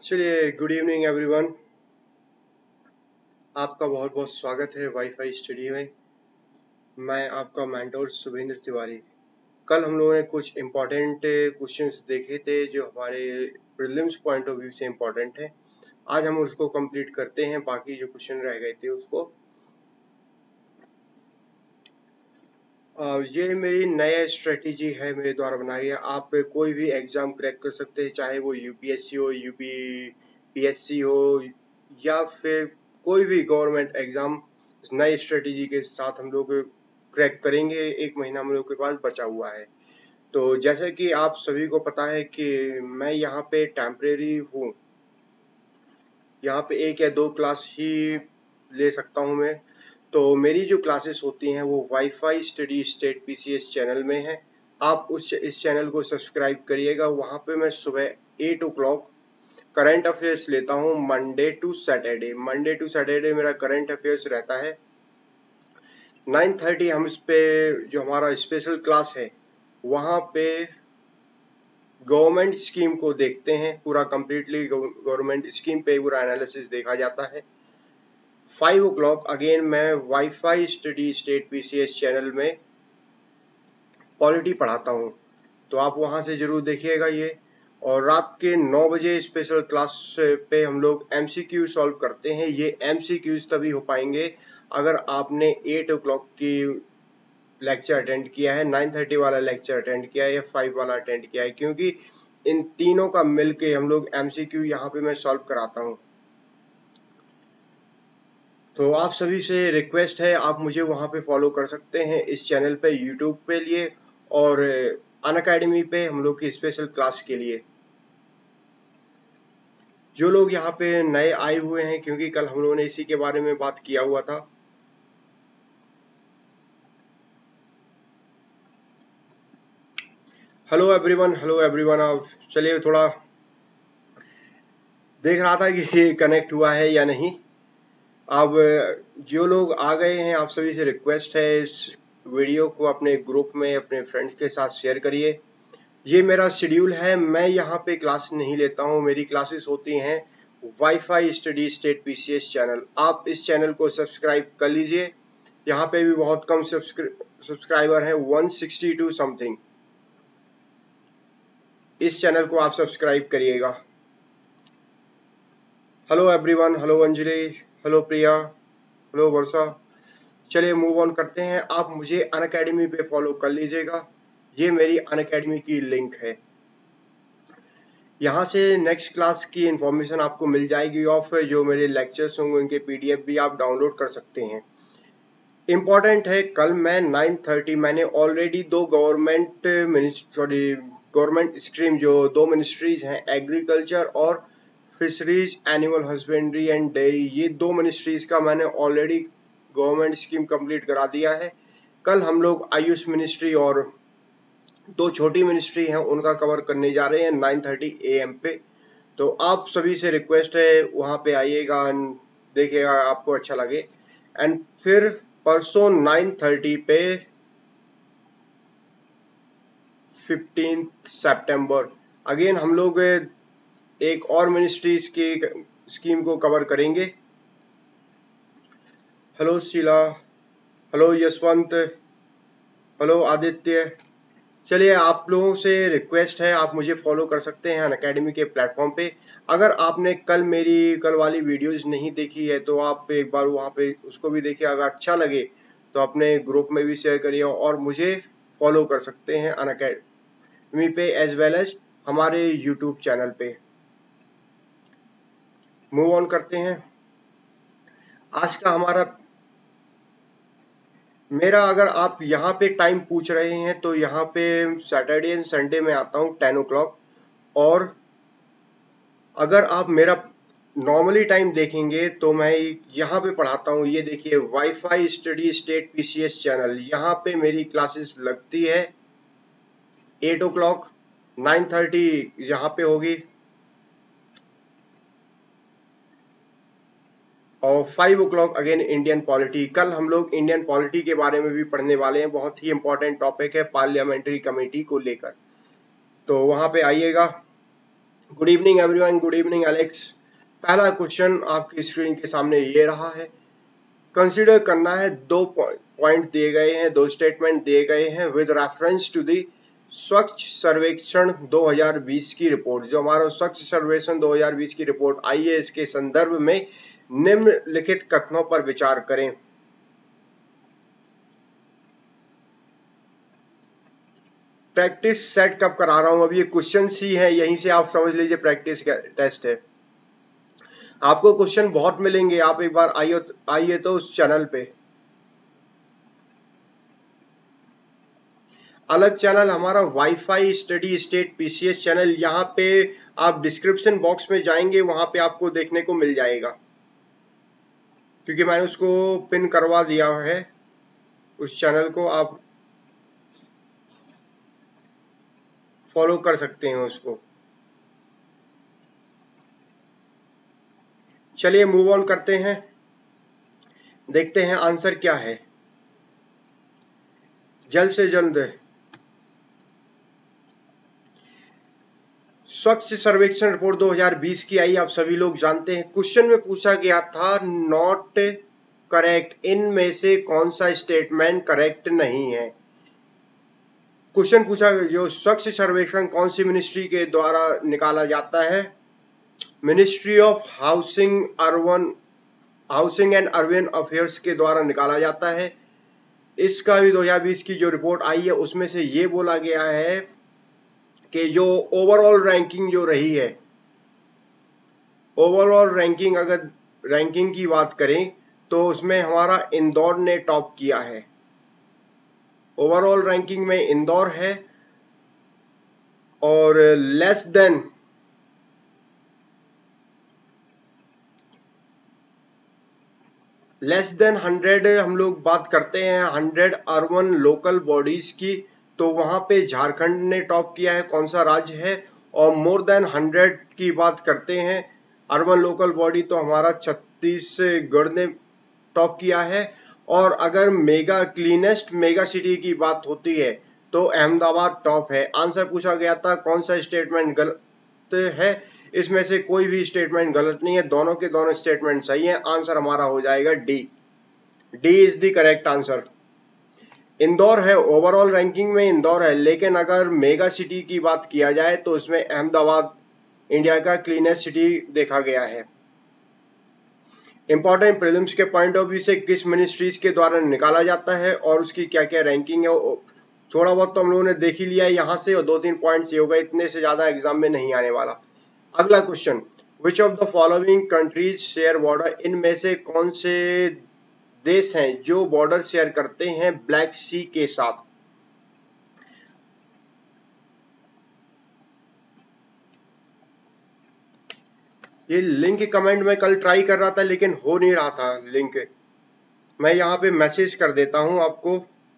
चलिए, good evening everyone. आपका बहुत बहुत स्वागत है वाईफाई स्टडी में। मैं आपका मेंटोर शुभेंद्र तिवारी। कल हम लोगों ने कुछ इम्पोर्टेंट क्वेश्चंस देखे थे जो हमारे प्रीलिम्स पॉइंट ऑफ व्यू से इम्पोर्टेंट है। आज हम उसको कंप्लीट करते हैं, बाकी जो क्वेश्चन रह गए थे उसको। ये मेरी नया स्ट्रेटेजी है, मेरे द्वारा बनाई है। आप कोई भी एग्जाम क्रैक कर सकते हैं, चाहे वो यूपीएससी हो, यूपीपीएससी हो, या फिर कोई भी गवर्नमेंट एग्जाम। इस नई स्ट्रेटेजी के साथ हम लोग क्रैक करेंगे। एक महीना हम लोग के पास बचा हुआ है। तो जैसे कि आप सभी को पता है कि मैं यहाँ पे टेम्परेरी हूँ, यहाँ पे 1 या 2 क्लास ही ले सकता हूँ मैं। तो मेरी जो क्लासेस होती हैं वो wifi steady state PCS channel में है। आप इस चैनल को सब्सक्राइब करिएगा। वहाँ पे मैं सुबह 8 o'clock करंट अफेयर्स लेता हूँ। मंडे टू सैटरडे मेरा करंट अफेयर्स रहता है। 9:30 हम इस पे जो हमारा स्पेशल क्लास है वहाँ पे गवर्नमेंट स्कीम को देखते हैं। पूरा कंप्लीटली गवर्नमेंट स्कीम पे पूरा एनालिसिस देखा जाता है। 5 o'clock अगेन मैं wifi steady state PCS channel में पॉलिटी पढ़ाता हूँ, तो आप वहाँ से जरूर देखिएगा ये। और रात के 9 बजे स्पेशल क्लास पे हम लोग एमसीक्यू सॉल्व करते हैं। ये एमसीक्यूज तभी हो पाएंगे अगर आपने 8 o'clock की लेक्चर अटेंड किया है, 9:30 वाला लेक्चर अटेंड किया है या 5 वाला अटेंड किया है, क्योंकि इन तीनों का मिलके हम लोग एमसीक्यू यहाँ पे मैं सॉल्व कराता हूँ। तो आप सभी से रिक्वेस्ट है, आप मुझे वहाँ पे फॉलो कर सकते हैं इस चैनल पे, यूट्यूब पे लिए और अनअकैडमी पे हम लोग की स्पेशल क्लास के लिए। जो लोग यहाँ पे नए आए हुए हैं, क्योंकि कल हम लोगों ने इसी के बारे में बात किया हुआ था। Hello everyone. आप चलिए, थोड़ा देख रहा था कि ये कनेक्ट हुआ है या नहीं। अब जो लोग आ गए हैं, आप सभी से रिक्वेस्ट है इस वीडियो को अपने ग्रुप में अपने फ्रेंड्स के साथ शेयर करिए। ये मेरा शेड्यूल है, मैं यहाँ पे क्लास नहीं लेता हूँ। मेरी क्लासेस होती हैं wifi steady state PCS channel. आप इस चैनल को सब्सक्राइब कर लीजिए। यहाँ पे भी बहुत कम सब्सक्राइबर हैं, 162 समथिंग। इस चैनल को आप सब्सक्राइब करिएगा। Hello everyone, hello Anjali, hello Priya, hello Varsha. चलिए मूव ऑन करते हैं। आप मुझे अनअकैडमी पे फॉलो कर लीजिएगा। ये मेरी अनअकैडमी की लिंक है। यहाँ से नेक्स्ट क्लास की इंफॉर्मेशन आपको मिल जाएगी ऑफ जो मेरे लेक्चर्स होंगे उनके पीडीएफ भी आप डाउनलोड कर सकते हैं। इम्पॉर्टेंट है, कल मैं 9:30 मैंने ऑलरेडी दो गवर्नमेंट स्ट्रीम जो 2 मिनिस्ट्रीज हैं, एग्रीकल्चर और fisheries, animal husbandry and dairy, ये 2 मिनिस्ट्रीज का मैंने ऑलरेडी गवर्नमेंट स्कीम कंप्लीट करा दिया है। कल हम लोग आयुष मिनिस्ट्री और 2 छोटी मिनिस्ट्री हैं उनका कवर करने जा रहे हैं 9:30 AM पे। तो आप सभी से रिक्वेस्ट है, वहाँ पे आइएगा, देखिएगा, आपको अच्छा लगे। एंड फिर परसों 9:30 पे 15 सितंबर अगेन हम लोग एक और मिनिस्ट्रीज की स्कीम को कवर करेंगे। Hello Sheela, hello Yashwant, hello Aditya. चलिए, आप लोगों से रिक्वेस्ट है, आप मुझे फॉलो कर सकते हैं अनअकैडमी के प्लेटफॉर्म पे। अगर आपने कल वाली वीडियोस नहीं देखी है तो आप एक बार वहाँ पे उसको भी देखिए। अगर अच्छा लगे तो अपने ग्रुप में भी शेयर करिए और मुझे फॉलो कर सकते हैं अनअकैडमी पे एज वेल एज हमारे यूट्यूब चैनल पे। मूव ऑन करते हैं। आज का मेरा अगर आप यहाँ पे टाइम पूछ रहे हैं तो यहाँ पे सैटरडे एंड संडे में आता हूँ 10 o'clock। और अगर आप मेरा नॉर्मली टाइम देखेंगे तो मैं यहाँ पे पढ़ाता हूँ। ये देखिए, wifi steady state PCS channel, यहाँ पे मेरी क्लासेस लगती है 8 o'clock, 9:30 यहाँ पे होगी और 5 o'clock अगेन इंडियन पॉलिटी। कल हम लोग इंडियन पॉलिटी के बारे में भी पढ़ने वाले हैं। बहुत ही इंपॉर्टेंट टॉपिक है पार्लियामेंट्री कमेटी को लेकर, तो वहां पे आइएगा। Good evening everyone, good evening Alex. पहला क्वेश्चन आपकी स्क्रीन के सामने ये रहा है। कंसीडर करना है, दो पॉइंट दिए गए हैं, दो स्टेटमेंट दिए गए हैं विद रेफरेंस टू दी स्वच्छ सर्वेक्षण 2020 की रिपोर्ट। जो हमारा स्वच्छ सर्वेक्षण 2020 की रिपोर्ट आई है, इसके संदर्भ में निम्नलिखित कथनों पर विचार करें। प्रैक्टिस सेट कब करा रहा हूं, अब ये क्वेश्चन ही है, यहीं से आप समझ लीजिए प्रैक्टिस का टेस्ट है। आपको क्वेश्चन बहुत मिलेंगे, आप एक बार आइए तो उस चैनल पे। अलग चैनल हमारा wifi steady state PCS channel, यहाँ पे आप डिस्क्रिप्शन बॉक्स में जाएंगे, वहां पे आपको देखने को मिल जाएगा, क्योंकि मैंने उसको पिन करवा दिया है। उस चैनल को आप फॉलो कर सकते हैं उसको। चलिए मूव ऑन करते हैं, देखते हैं आंसर क्या है जल्द से जल्द। स्वच्छ सर्वेक्षण रिपोर्ट 2020 की आई, आप सभी लोग जानते हैं। क्वेश्चन में पूछा गया था नॉट करेक्ट, इनमें से कौन सा स्टेटमेंट करेक्ट नहीं है। क्वेश्चन पूछा जो स्वच्छ सर्वेक्षण कौन सी मिनिस्ट्री के द्वारा निकाला जाता है, ministry of housing and urban affairs के द्वारा निकाला जाता है। इसका भी 2020 की जो रिपोर्ट आई है उसमें से ये बोला गया है कि जो ओवरऑल रैंकिंग जो रही है, ओवरऑल रैंकिंग अगर रैंकिंग की बात करें तो उसमें हमारा इंदौर ने टॉप किया है। ओवरऑल रैंकिंग में इंदौर है, और लेस देन 100 हम लोग बात करते हैं 100 अर्बन लोकल बॉडीज की, तो वहां पे झारखंड ने टॉप किया है, कौन सा राज्य है। और मोर देन 100 की बात करते हैं अर्बन लोकल बॉडी, तो हमारा छत्तीसगढ़ ने टॉप किया है। और अगर मेगा क्लीनेस्ट मेगा सिटी की बात होती है तो अहमदाबाद टॉप है। आंसर पूछा गया था कौन सा स्टेटमेंट गलत है, इसमें से कोई भी स्टेटमेंट गलत नहीं है, दोनों के दोनों स्टेटमेंट सही हैं। आंसर हमारा हो जाएगा D. D is the correct answer. Indore है, ओवरऑल रैंकिंग में इंदौर है, लेकिन अगर मेगा सिटी की बात किया जाए तो उसमें अहमदाबाद इंडिया का क्लीनेस्ट सिटी देखा गया है। इंपॉर्टेंट प्रीलिम्स के पॉइंट ऑफ व्यू से किस मिनिस्ट्रीज के द्वारा निकाला जाता है और उसकी क्या क्या रैंकिंग है, थोड़ा बहुत तो हम लोगों ने देख ही लिया है यहाँ से, और 2-3 पॉइंट्स ये हो गए, इतने से ज्यादा एग्जाम में नहीं आने वाला। अगला question, which of the following countries share border, इनमें से कौन से देश हैं जो बॉर्डर शेयर करते हैं ब्लैक सी के साथ। ये लिंक कमेंट में कल ट्राई कर रहा था लेकिन हो नहीं रहा था लिंक, मैं यहाँ पे मैसेज कर देता हूं आपको।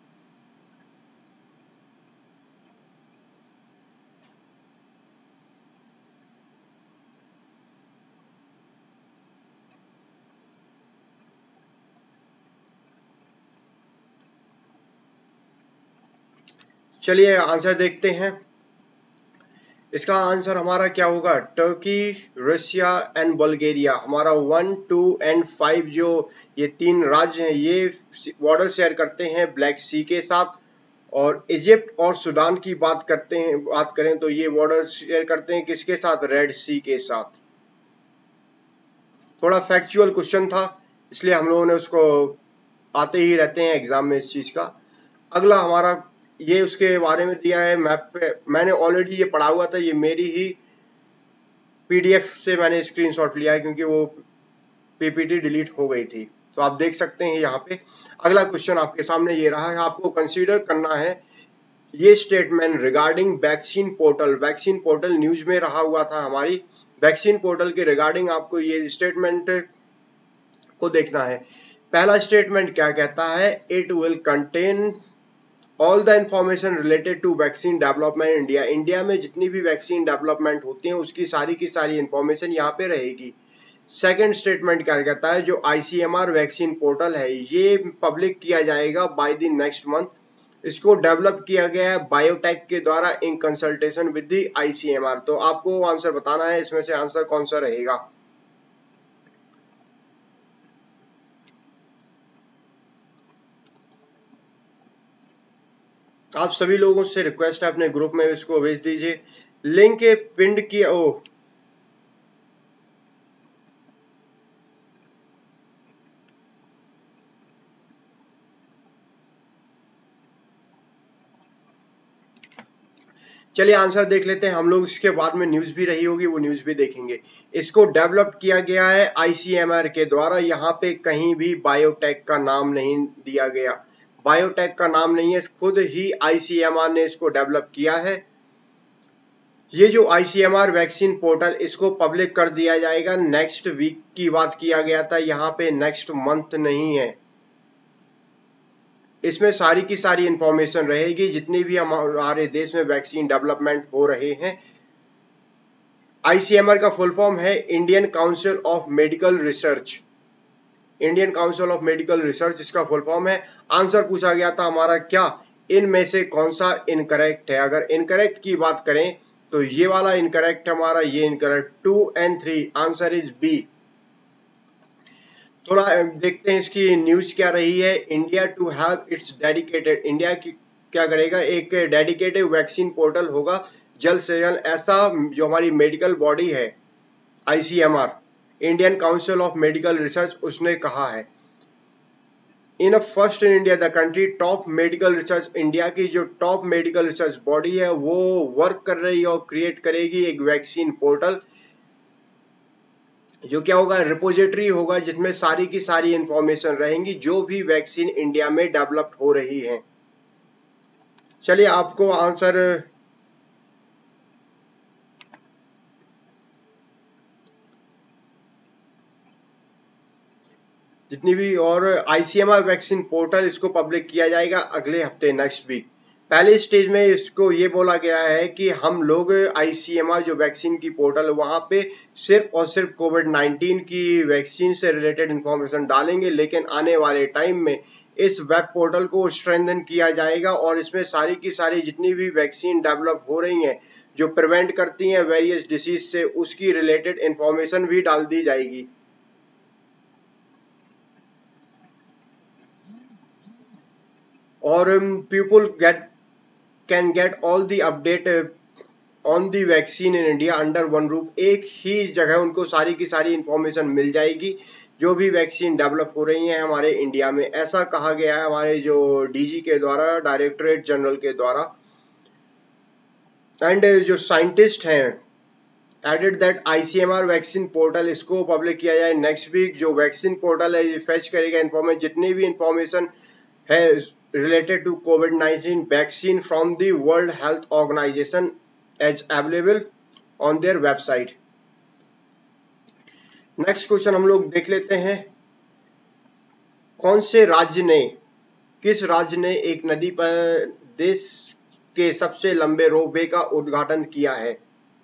चलिए आंसर देखते हैं। इसका आंसर हमारा क्या होगा, टर्की, रशिया एंड बल्गेरिया। हमारा 1, 2 एंड 5 जो ये 3 राज्य हैं ये बॉर्डर शेयर करते हैं ब्लैक सी के साथ। और इजिप्ट और सूडान की बात करें तो ये बॉर्डर शेयर करते हैं किसके साथ, रेड सी के साथ। थोड़ा फैक्चुअल क्वेश्चन था, इसलिए हम लोगों ने उसको आते ही रहते हैं एग्जाम में इस चीज का। अगला हमारा ये उसके बारे में दिया है मैप पे, मैंने ऑलरेडी ये पढ़ा हुआ था, ये मेरी ही पीडीएफ से मैंने स्क्रीनशॉट लिया है क्योंकि वो पीपीटी डिलीट हो गई थी, तो आप देख सकते हैं यहाँ पे। अगला क्वेश्चन आपके सामने ये रहा है, आपको कंसीडर करना है ये statement regarding vaccine portal. Vaccine portal news में रहा हुआ था, हमारी वैक्सीन पोर्टल के रिगार्डिंग आपको ये स्टेटमेंट को देखना है। पहला स्टेटमेंट क्या कहता है, it will contain all the information related to vaccine development India. India में जितनी भी वैक्सीन डेवलपमेंट होती हैं उसकी सारी की सारी इंफॉर्मेशन यहाँ पे रहेगी। सेकंड स्टेटमेंट क्या कहता है, जो आईसीएमआर वैक्सीन पोर्टल है ये पब्लिक किया जाएगा बाय द नेक्स्ट मंथ। इसको डेवलप किया गया है बायोटेक के द्वारा in consultation with the ICMR। तो आपको आंसर बताना है इसमें से आंसर कौन सा रहेगा। आप सभी लोगों से रिक्वेस्ट है अपने ग्रुप में इसको भेज दीजिए। लिंक पिंड किया चलिए आंसर देख लेते हैं हम लोग, इसके बाद में न्यूज भी रही होगी, वो न्यूज भी देखेंगे। इसको डेवलप किया गया है ICMR के द्वारा, यहाँ पे कहीं भी बायोटेक का नाम नहीं दिया गया, बायोटेक का नाम नहीं है, खुद ही ICMR ने इसको डेवलप किया है। ये जो ICMR वैक्सीन पोर्टल इसको पब्लिक कर दिया जाएगा नेक्स्ट वीक की बात किया गया था, यहाँ पे नेक्स्ट मंथ नहीं है। इसमें सारी की सारी इंफॉर्मेशन रहेगी जितनी भी हमारे देश में वैक्सीन डेवलपमेंट हो रहे हैं। ICMR का फुल फॉर्म है Indian council of medical research, Indian council of medical research इसका फुल फॉर्म है। आंसर पूछा गया था हमारा क्या इनमें से कौन सा इनकरेक्ट है। अगर इनकरेक्ट की बात करें तो ये वाला इनकरेक्ट हमारा, ये incorrect 2 and 3, answer is B. थोड़ा देखते हैं इसकी न्यूज क्या रही है। India to have its dedicated, India की क्या करेगा, एक डेडिकेटेड वैक्सीन पोर्टल होगा जल्द से जल्द, ऐसा जो हमारी मेडिकल बॉडी है ICMR, Indian council of medical research, उसने कहा है। In first in India the country top medical research, India की जो टॉप मेडिकल रिसर्च बॉडी है वो वर्क कर रही है और क्रिएट करेगी एक वैक्सीन पोर्टल, जो क्या होगा, रिपोजिटरी होगा जिसमें सारी की सारी इंफॉर्मेशन रहेंगी जो भी वैक्सीन इंडिया में डेवलप हो रही है। चलिए आपको आंसर जितनी भी, और ICMR वैक्सीन पोर्टल इसको पब्लिक किया जाएगा अगले हफ्ते नेक्स्ट वीक। पहले स्टेज में इसको ये बोला गया है कि हम लोग ICMR जो वैक्सीन की पोर्टल वहां पे सिर्फ और सिर्फ कोविड-19 की वैक्सीन से रिलेटेड इंफॉर्मेशन डालेंगे, लेकिन आने वाले टाइम में इस वेब पोर्टल को स्ट्रेंथन किया जाएगा और इसमें सारी की सारी जितनी भी वैक्सीन डेवलप हो रही हैं जो प्रिवेंट करती हैं वेरियस डिसीज से, उसकी रिलेटेड इंफॉर्मेशन भी डाल दी जाएगी। और people can get all the update on the vaccine in India under one roof, एक ही जगह उनको सारी की सारी इंफॉर्मेशन मिल जाएगी जो भी वैक्सीन डेवलप हो रही हैं हमारे इंडिया में, ऐसा कहा गया है हमारे जो DG के द्वारा, डायरेक्टरेट जनरल के द्वारा। एंड जो साइंटिस्ट हैं added that ICMR vaccine portal इसको पब्लिक किया जाए नेक्स्ट वीक। जो वैक्सीन पोर्टल है ये फेच करेगा इंफॉर्मेशन, जितनी भी इंफॉर्मेशन है related to COVID-19 vaccine from the World Health Organization as available on their website। Next question हम लोग देख लेते हैं। कौन से राज्य ने, किस राज्य ने एक नदी पर देश के सबसे लंबे रोपवे का उद्घाटन किया है?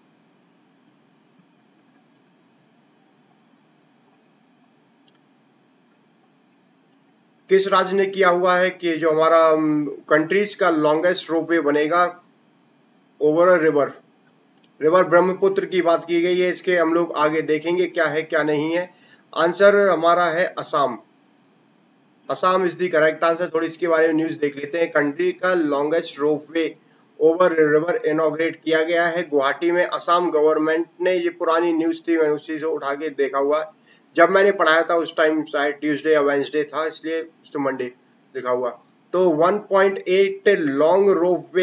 किस राज्य ने किया हुआ है कि जो हमारा कंट्रीज का लॉन्गेस्ट रोपवे बनेगा over a river, river Brahmaputra की बात की गई है। इसके हम लोग आगे देखेंगे क्या है क्या नहीं है। आंसर हमारा है Assam, Assam is the correct answer. थोड़ी इसके बारे में न्यूज देख लेते हैं। कंट्री का longest ropeway over river inaugurate किया गया है गुवाहाटी में, असम गवर्नमेंट ने। ये पुरानी न्यूज थी, मैंने उसी से उठा के देखा हुआ है। जब मैंने पढ़ाया था उस टाइम शायद ट्यूसडे या वेंसडे था, इसलिए तो मंडे लिखा हुआ। तो 1.8 लॉन्ग रोपवे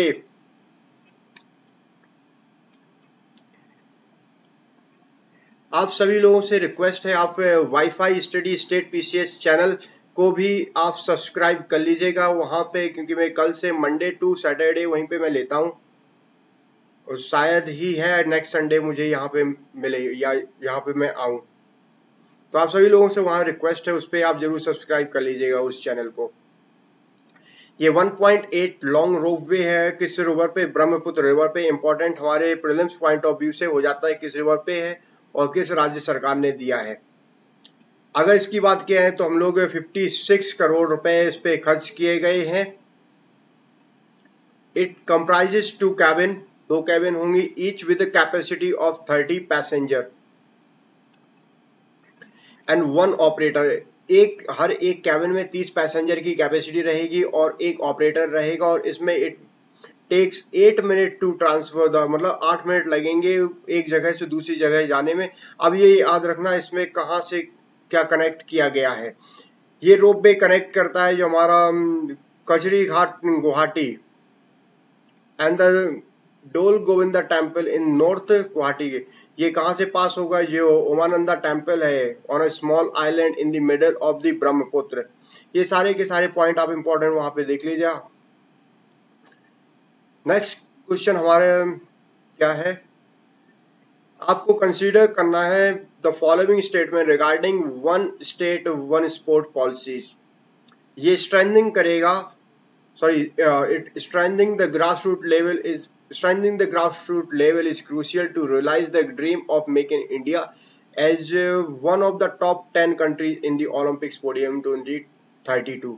आप सभी लोगों से रिक्वेस्ट है, आप wifi steady state PCS channel को भी आप सब्सक्राइब कर लीजिएगा वहां पे, क्योंकि मैं कल से मंडे टू सैटरडे वहीं पे मैं लेता हूँ, और शायद ही है नेक्स्ट संडे मुझे यहाँ पे मिले या यहाँ पे मैं आऊँ। तो आप सभी लोगों से वहां रिक्वेस्ट है, उस पर आप जरूर सब्सक्राइब कर लीजिएगा उस चैनल को। ये 1.8 लॉन्ग रोपवे है किस रिवर पे? ब्रह्मपुत्र रिवर पे। इंपॉर्टेंट हमारे प्रीलिम्स पॉइंट ऑफ व्यू से हो जाता है किस रिवर पे है और किस राज्य सरकार ने दिया है। अगर इसकी बात किया है तो हम लोग 56 करोड़ रुपए इस पे खर्च किए गए हैं। इट कंप्राइजेस 2 कैबिन, 2 कैबिन होंगी, each with capacity of 30 passenger and 1 operator. हर एक कैबिन में 30 पैसेंजर की कैपेसिटी रहेगी और एक ऑपरेटर रहेगा, और इसमें it takes 8 minute to transfer the, मतलब 8 मिनट लगेंगे एक जगह से दूसरी जगह जाने में। अब ये याद रखना इसमें कहाँ से क्या कनेक्ट किया गया है। ये रोप वे कनेक्ट करता है जो हमारा कचरी घाट Guwahati and the Dol Govinda temple in north Guwahati के। ये कहाँ से पास होगा, जो उमानंदा टेम्पल है on a small island in the middle of the Brahmaputra. ये सारे के सारे पॉइंट आप इंपॉर्टेंट वहां पे देख लीजिए। नेक्स्ट क्वेश्चन हमारे क्या है, आपको कंसीडर करना है the following statement regarding one state one sport policies. ये स्ट्रेंथनिंग करेगा, it strengthening the grassroots level is crucial to realize the dream of making India as one of the top 10 countries in the Olympics podium 2032।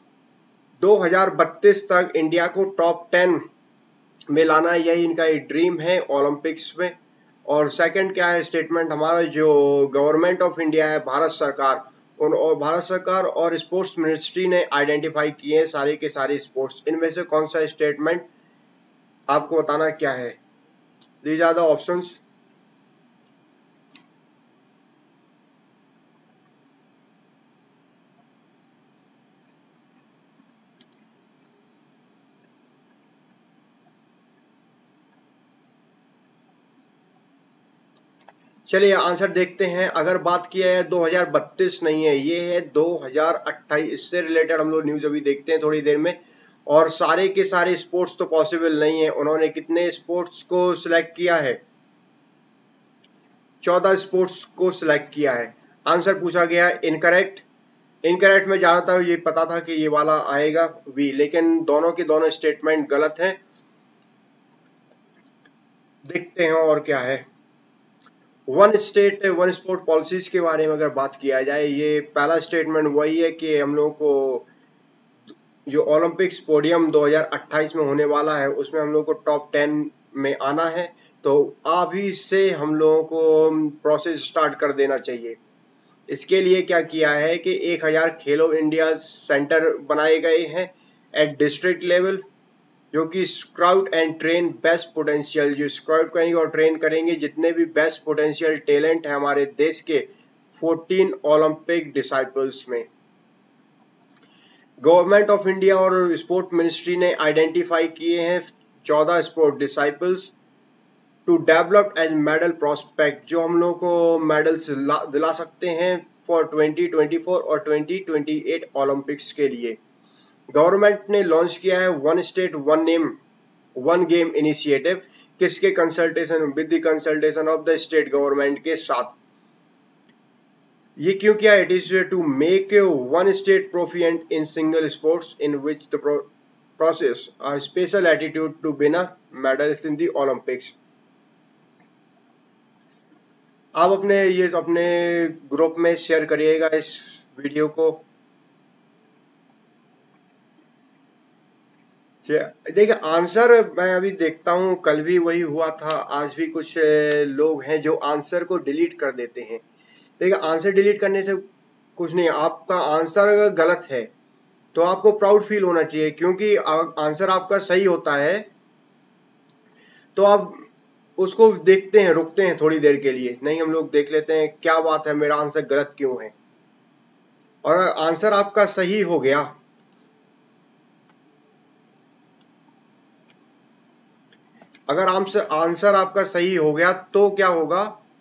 2032 तक India को top 10 में लाना, यही इनका एक dream है ओलंपिक्स में। और सेकंड क्या है स्टेटमेंट हमारा, जो गवर्नमेंट ऑफ इंडिया है, भारत सरकार और स्पोर्ट्स मिनिस्ट्री ने आइडेंटिफाई किए हैं सारे के सारे स्पोर्ट्स। इनमें से कौन सा स्टेटमेंट आपको बताना क्या है। These are the options. चलिए आंसर देखते हैं। अगर बात किया है 2032 नहीं है, ये है 2028। इससे रिलेटेड हम लोग न्यूज अभी देखते हैं थोड़ी देर में। और सारे के सारे स्पोर्ट्स तो पॉसिबल नहीं है। उन्होंने कितने स्पोर्ट्स को सिलेक्ट किया है, 14 स्पोर्ट्स को सिलेक्ट किया है। आंसर पूछा गया इनकरेक्ट में जाना था, ये पता था कि ये वाला आएगा भी, लेकिन दोनों के दोनों स्टेटमेंट गलत हैं। देखते हैं और क्या है। One state one sport policies के बारे में अगर बात किया जाए, ये पहला स्टेटमेंट वही है कि हम लोग को जो ओलंपिक्स पोडियम 2028 में होने वाला है उसमें हम लोग को टॉप 10 में आना है। तो अभी से हम लोगों को प्रोसेस स्टार्ट कर देना चाहिए। इसके लिए क्या किया है कि 1000 खेलो इंडिया सेंटर बनाए गए हैं एट डिस्ट्रिक्ट लेवल, जो कि scout and train best potential, जो स्काउट करेंगे और ट्रेन करेंगे जितने भी बेस्ट पोटेंशियल टैलेंट है हमारे देश के 14 ओलंपिक डिसाइपल्स में। गवर्नमेंट ऑफ इंडिया और स्पोर्ट मिनिस्ट्री ने आइडेंटिफाई किए हैं 14 sport disciplines to develop as medal prospect, जो हम लोग को मेडल्स दिला सकते हैं फॉर 2024 और 2028 ओलंपिक्स के लिए। गवर्नमेंट ने लॉन्च किया है one state one name one game initiative, किसके consultation, with the consultation of the state government के साथ। ये क्यों किया, it is to make one state proficient in single sports in which the process a special attitude to win a medals in the Olympics. आप अपने group में share करिएगा इस वीडियो को। देखिए आंसर मैं अभी देखता हूँ, कल भी वही हुआ था, आज भी कुछ लोग हैं जो आंसर को डिलीट कर देते हैं। देखिए आंसर डिलीट करने से कुछ नहीं, आपका आंसर अगर गलत है तो आपको प्राउड फील होना चाहिए, क्योंकि आंसर आपका सही होता है तो आप उसको देखते हैं, रुकते हैं थोड़ी देर के लिए, नहीं हम लोग देख लेते हैं क्या बात है, मेरा आंसर गलत क्यों है। और आंसर आपका सही हो गया, अगर आंसर आपका सही हो गया तो क्या होगा,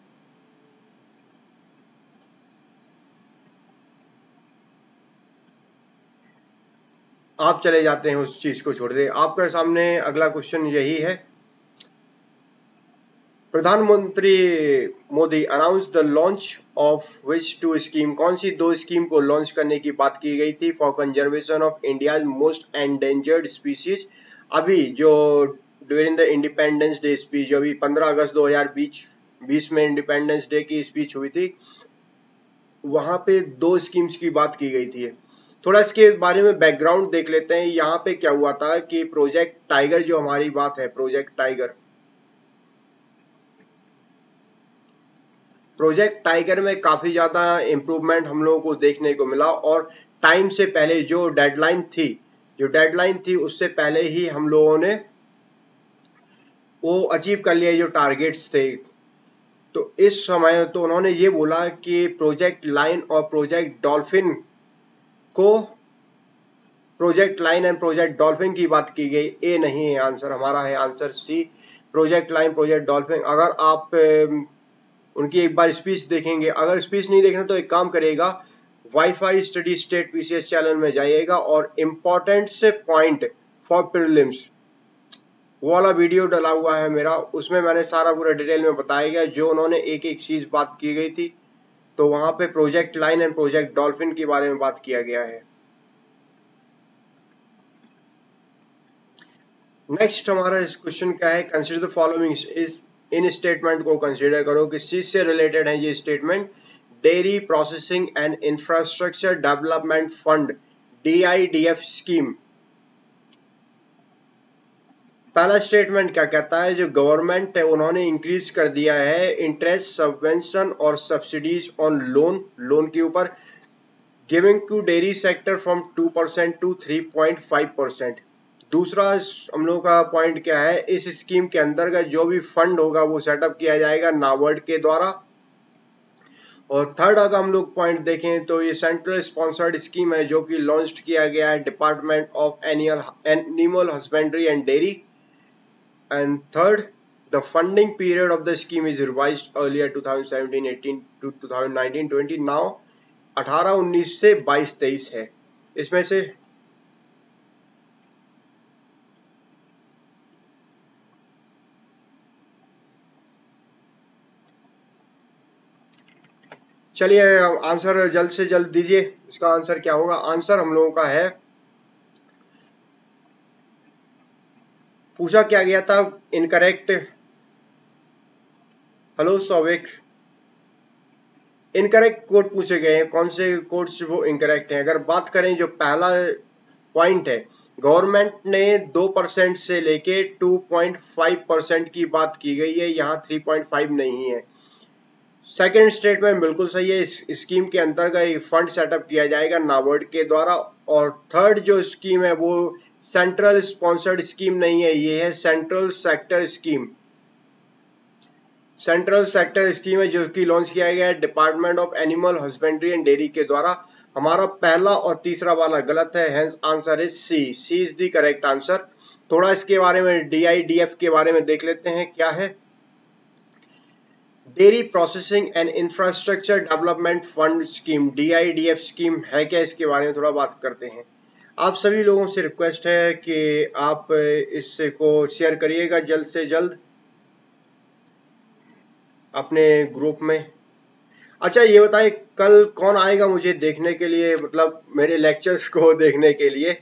आप चले जाते हैं उस चीज को छोड़ दे। आपके सामने अगला क्वेश्चन यही है। प्रधानमंत्री मोदी announce the launch of which two scheme, कौन सी 2 स्कीम को लॉन्च करने की बात की गई थी for conservation of India most endangered species. अभी जो during the independence day speech, जो अभी 15 अगस्त 2020 में इंडिपेंडेंस डे की स्पीच हुई थी, वहां पे 2 स्कीम्स की बात की गई थी। थोड़ा इसके बारे में बैकग्राउंड देख लेते हैं। यहाँ पे क्या हुआ था कि प्रोजेक्ट टाइगर, जो हमारी बात है, प्रोजेक्ट टाइगर में काफी ज्यादा इम्प्रूवमेंट हम लोगों को देखने को मिला, और टाइम से पहले जो डेडलाइन थी उससे पहले ही हम लोगों ने वो अचीव कर लिया जो टारगेट्स थे। तो इस समय तो उन्होंने ये बोला कि प्रोजेक्ट लाइन और project dolphin and project dolphin की बात की गई। ए नहीं है आंसर, हमारा है answer C, project lion project dolphin. अगर आप उनकी एक बार स्पीच देखेंगे, अगर स्पीच नहीं देखना तो एक काम करेगा, wifi steady state PCS channel में जाइएगा और इम्पोर्टेंट से पॉइंट फॉर प्रीलिम्स वो वाला वीडियो डला हुआ है मेरा, उसमें मैंने सारा पूरा डिटेल में बताया गया जो उन्होंने एक एक चीज बात की गई थी। तो वहां पे project lion and project dolphin के बारे में बात किया गया है। नेक्स्ट हमारा इस क्वेश्चन क्या है, कंसीडर द फॉलोइंग। इन स्टेटमेंट को कंसीडर करो, किस चीज से रिलेटेड है ये statement. Dairy processing and infrastructure development fund DIDF scheme. पहला स्टेटमेंट क्या कहता है, जो गवर्नमेंट है उन्होंने इंक्रीज कर दिया है इंटरेस्ट सबवेंशन और सब्सिडीज ऑन लोन के ऊपर, giving to dairy sector from 2% to 3.5%। दूसरा हम लोग का पॉइंट क्या है, इस स्कीम के अंतर्गत जो भी फंड होगा वो सेटअप किया जाएगा नाबार्ड के द्वारा। और थर्ड अगर हम लोग पॉइंट देखें तो ये सेंट्रल स्पॉन्सर्ड स्कीम है जो कि लॉन्च किया गया है department of animal husbandry and dairy. And third, the funding period of the scheme is revised earlier 2017-18 to 2019-20, now 18-19 से 22-23 है। इसमें से चलिए आंसर जल्द से जल्द दीजिए, इसका आंसर क्या होगा। आंसर हम लोगों का है, पूछा क्या गया था, incorrect. Hello Souvik, incorrect code पूछे गए हैं, कौन से कोड से वो इनकरेक्ट हैं। अगर बात करें जो पहला पॉइंट है, गवर्नमेंट ने 2% से लेके 2.5% की बात की गई है, यहाँ 3.5 नहीं है। सेकेंड स्टेटमेंट बिल्कुल सही है, इस स्कीम के अंतर्गत एक फंड सेटअप किया जाएगा नाबार्ड के द्वारा। और थर्ड जो स्कीम है वो सेंट्रल स्पॉन्सर्ड स्कीम नहीं है, ये है central sector scheme. Central sector scheme है जो कि लॉन्च किया गया है department of animal husbandry and dairy के द्वारा। हमारा पहला और तीसरा वाला गलत है, hence answer is C is the correct answer. थोड़ा इसके बारे में DIDF के बारे में देख लेते हैं क्या है। Dairy processing and infrastructure development fund scheme, DIDF scheme है क्या, इसके बारे में थोड़ा बात करते हैं। आप सभी लोगों से रिक्वेस्ट है कि आप इसको शेयर करिएगा जल्द से जल्द अपने ग्रुप में। अच्छा ये बताइए, कल कौन आएगा मुझे देखने के लिए, मतलब मेरे लेक्चर्स को देखने के लिए।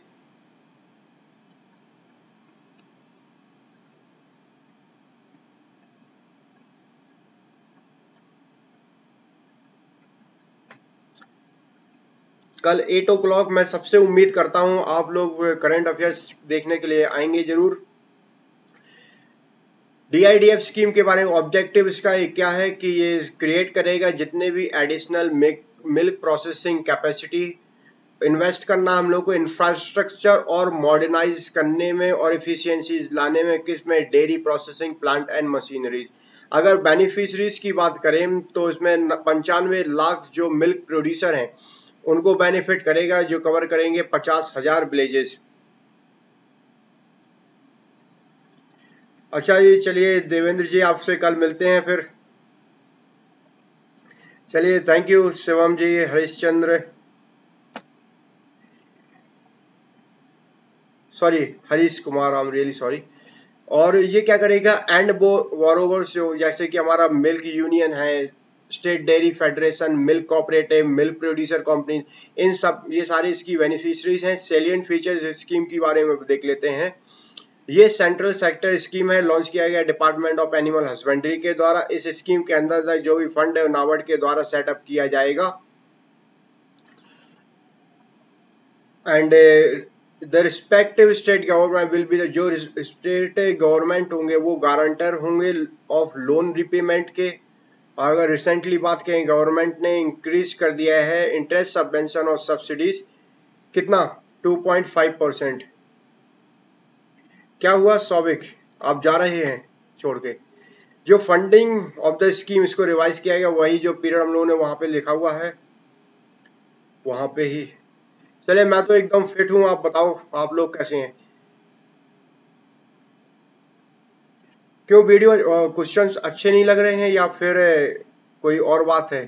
कल 8 o'clock मैं सबसे उम्मीद करता हूं आप लोग करंट अफेयर्स देखने के लिए आएंगे जरूर। DIDF स्कीम के बारे में ऑब्जेक्टिव इसका क्या है कि ये क्रिएट करेगा जितने भी additional milk processing capacity, invest करना हम लोग को इंफ्रास्ट्रक्चर और मॉडर्नाइज करने में और इफिशियंसीज लाने में, किसमें, dairy processing plant and machineries. अगर बेनिफिशरीज की बात करें तो इसमें 95 लाख जो मिल्क प्रोड्यूसर हैं उनको बेनिफिट करेगा, जो कवर करेंगे 50,000 विलेजेस। अच्छा जी, चलिए देवेंद्र जी आपसे कल मिलते हैं फिर। चलिए thank you Shivam ji, Harishchandra, sorry Harish Kumar, I am really sorry. और ये क्या करेगा, एंड बोरोवर्स जैसे कि हमारा मिल्क यूनियन है, state dairy federation, milk cooperative, milk producer company, इन सब ये सारी इसकी बेनिफिशरीज हैं। सेलिएंट फीचर्स स्कीम के बारे में देख लेते हैं। ये सेंट्रल सेक्टर स्कीम है, लॉन्च किया गया डिपार्टमेंट ऑफ एनिमल हस्बेंड्री के द्वारा। इस स्कीम के अंदर जो भी फंड है नाबार्ड के द्वारा सेटअप किया जाएगा। And the respective state government will be जो स्टेट गवर्नमेंट होंगे वो गारंटर होंगे ऑफ लोन रिपेमेंट के। अगर रिसेंटली बात करें, गवर्नमेंट ने इंक्रीज कर दिया है इंटरेस्ट सबवेंशन और सब्सिडीज, कितना 2.5%। क्या हुआ सौबिक, आप जा रहे हैं छोड़ के? जो फंडिंग ऑफ द स्कीम इसको रिवाइज किया गया, वही जो पीरियड हम लोगों ने वहां पे लिखा हुआ है वहां पे ही। चलिए, मैं तो एकदम फिट हूँ, आप बताओ आप लोग कैसे हैं? क्यों वीडियो क्वेश्चंस अच्छे नहीं लग रहे हैं या फिर कोई और बात है?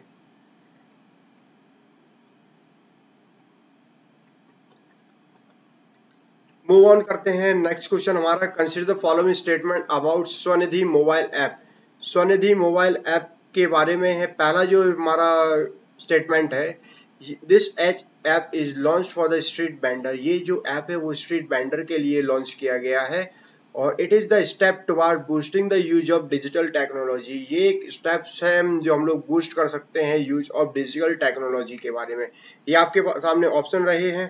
मूव ऑन करते हैं। नेक्स्ट क्वेश्चन हमारा, consider the following statement about Svanidhi mobile app. Svanidhi mobile app के बारे में है पहला जो हमारा स्टेटमेंट है, this app is launch for the street vendor. ये जो ऐप है वो स्ट्रीट वेंडर के लिए लॉन्च किया गया है और it is the step toward boosting the use of digital technology. ये एक स्टेप्स है जो हम लोग बूस्ट कर सकते हैं यूज ऑफ डिजिटल टेक्नोलॉजी के बारे में। ये आपके सामने ऑप्शन रहे हैं।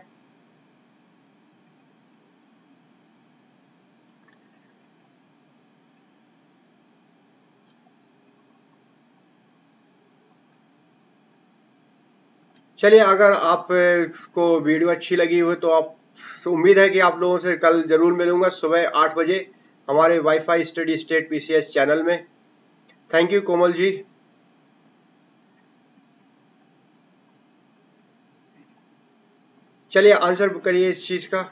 चलिए, अगर आप को वीडियो अच्छी लगी हो तो आप, तो उम्मीद है कि आप लोगों से कल जरूर मिलूंगा सुबह 8 बजे हमारे WiFi steady state PCS channel में। Thank you Komal ji. चलिए आंसर करिए इस चीज का।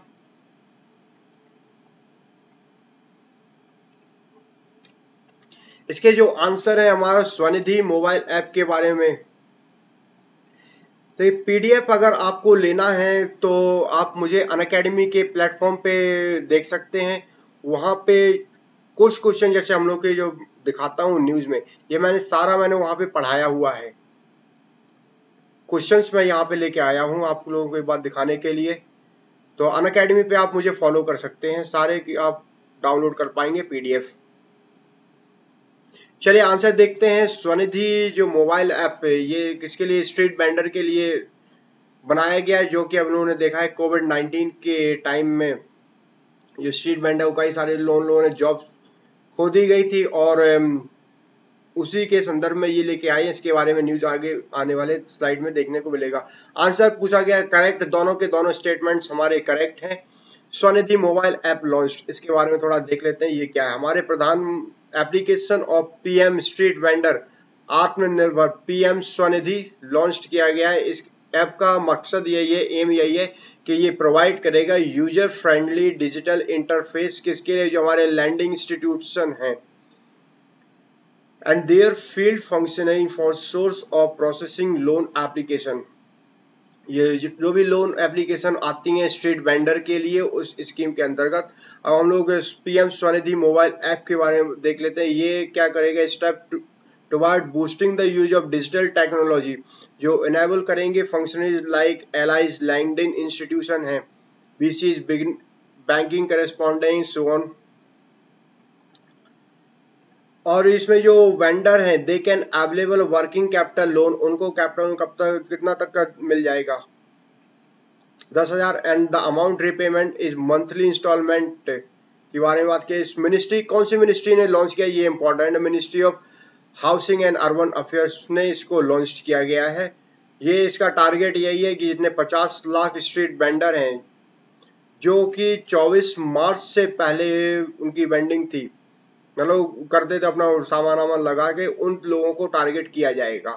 इसके जो आंसर है हमारा स्वनिधि मोबाइल ऐप के बारे में, तो ये पीडीएफ अगर आपको लेना है तो आप मुझे अनअकैडमी के प्लेटफॉर्म पे देख सकते हैं। वहां पे कुछ क्वेश्चन जैसे हम लोग के जो दिखाता हूँ न्यूज में, ये मैंने वहां पे पढ़ाया हुआ है। क्वेश्चंस मैं यहाँ पे लेके आया हूँ आप लोगों को एक बात दिखाने के लिए। तो अनअकैडमी पे आप मुझे फॉलो कर सकते हैं, सारे की आप डाउनलोड कर पाएंगे पीडीएफ। चलिए आंसर देखते हैं। स्वनिधि जो मोबाइल ऐप है ये किसके लिए, स्ट्रीट वेंडर के लिए बनाया गया है, जो कि अब उन्होंने देखा है कोविड-19 के टाइम में जो स्ट्रीट वेंडर को कई सारे लोगों ने जॉब खो दी गई थी और उसी के संदर्भ में ये लेके आए। इसके बारे में न्यूज आगे आने वाले स्लाइड में देखने को मिलेगा। आंसर पूछा गया करेक्ट, दोनों के दोनों स्टेटमेंट्स हमारे करेक्ट हैं। स्वनिधि मोबाइल ऐप लॉन्च, इसके बारे में थोड़ा देख लेते हैं ये क्या है। हमारे प्रधान application of PM street vendor Atmanirbhar PM Svanidhi launch किया गया है। इस ऐप का मकसद यही है, एम यही है कि ये प्रोवाइड करेगा यूजर फ्रेंडली डिजिटल इंटरफेस किसके लिए, जो हमारे लैंडिंग इंस्टीट्यूशन हैं and their field functioning for source of processing loan application। ये जो भी लोन एप्लीकेशन आती हैं स्ट्रीट वेंडर के लिए उस स्कीम के अंतर्गत। अब हम लोग पीएम स्वनिधि मोबाइल ऐप के बारे में देख लेते हैं। ये क्या करेगा, step toward boosting the use of digital technology, जो इनेबल करेंगे functionalities like allies lending institution है, BCs banking correspondence so on. और इसमें जो वेंडर हैं they can available working capital loan, उनको कैपिटल कब तक कितना तक का मिल जाएगा, 10,000 and the amount repayment is monthly installment के बारे में बात की। इस मिनिस्ट्री, कौन सी मिनिस्ट्री ने लॉन्च किया ये important, ministry of housing and urban affairs ने इसको लॉन्च किया गया है। ये इसका टारगेट यही है कि जितने 50 लाख स्ट्रीट वेंडर हैं जो कि 24 मार्च से पहले उनकी वेंडिंग थी, मतलब करते थे अपना सामान वामान लगा के, उन लोगों को टारगेट किया जाएगा।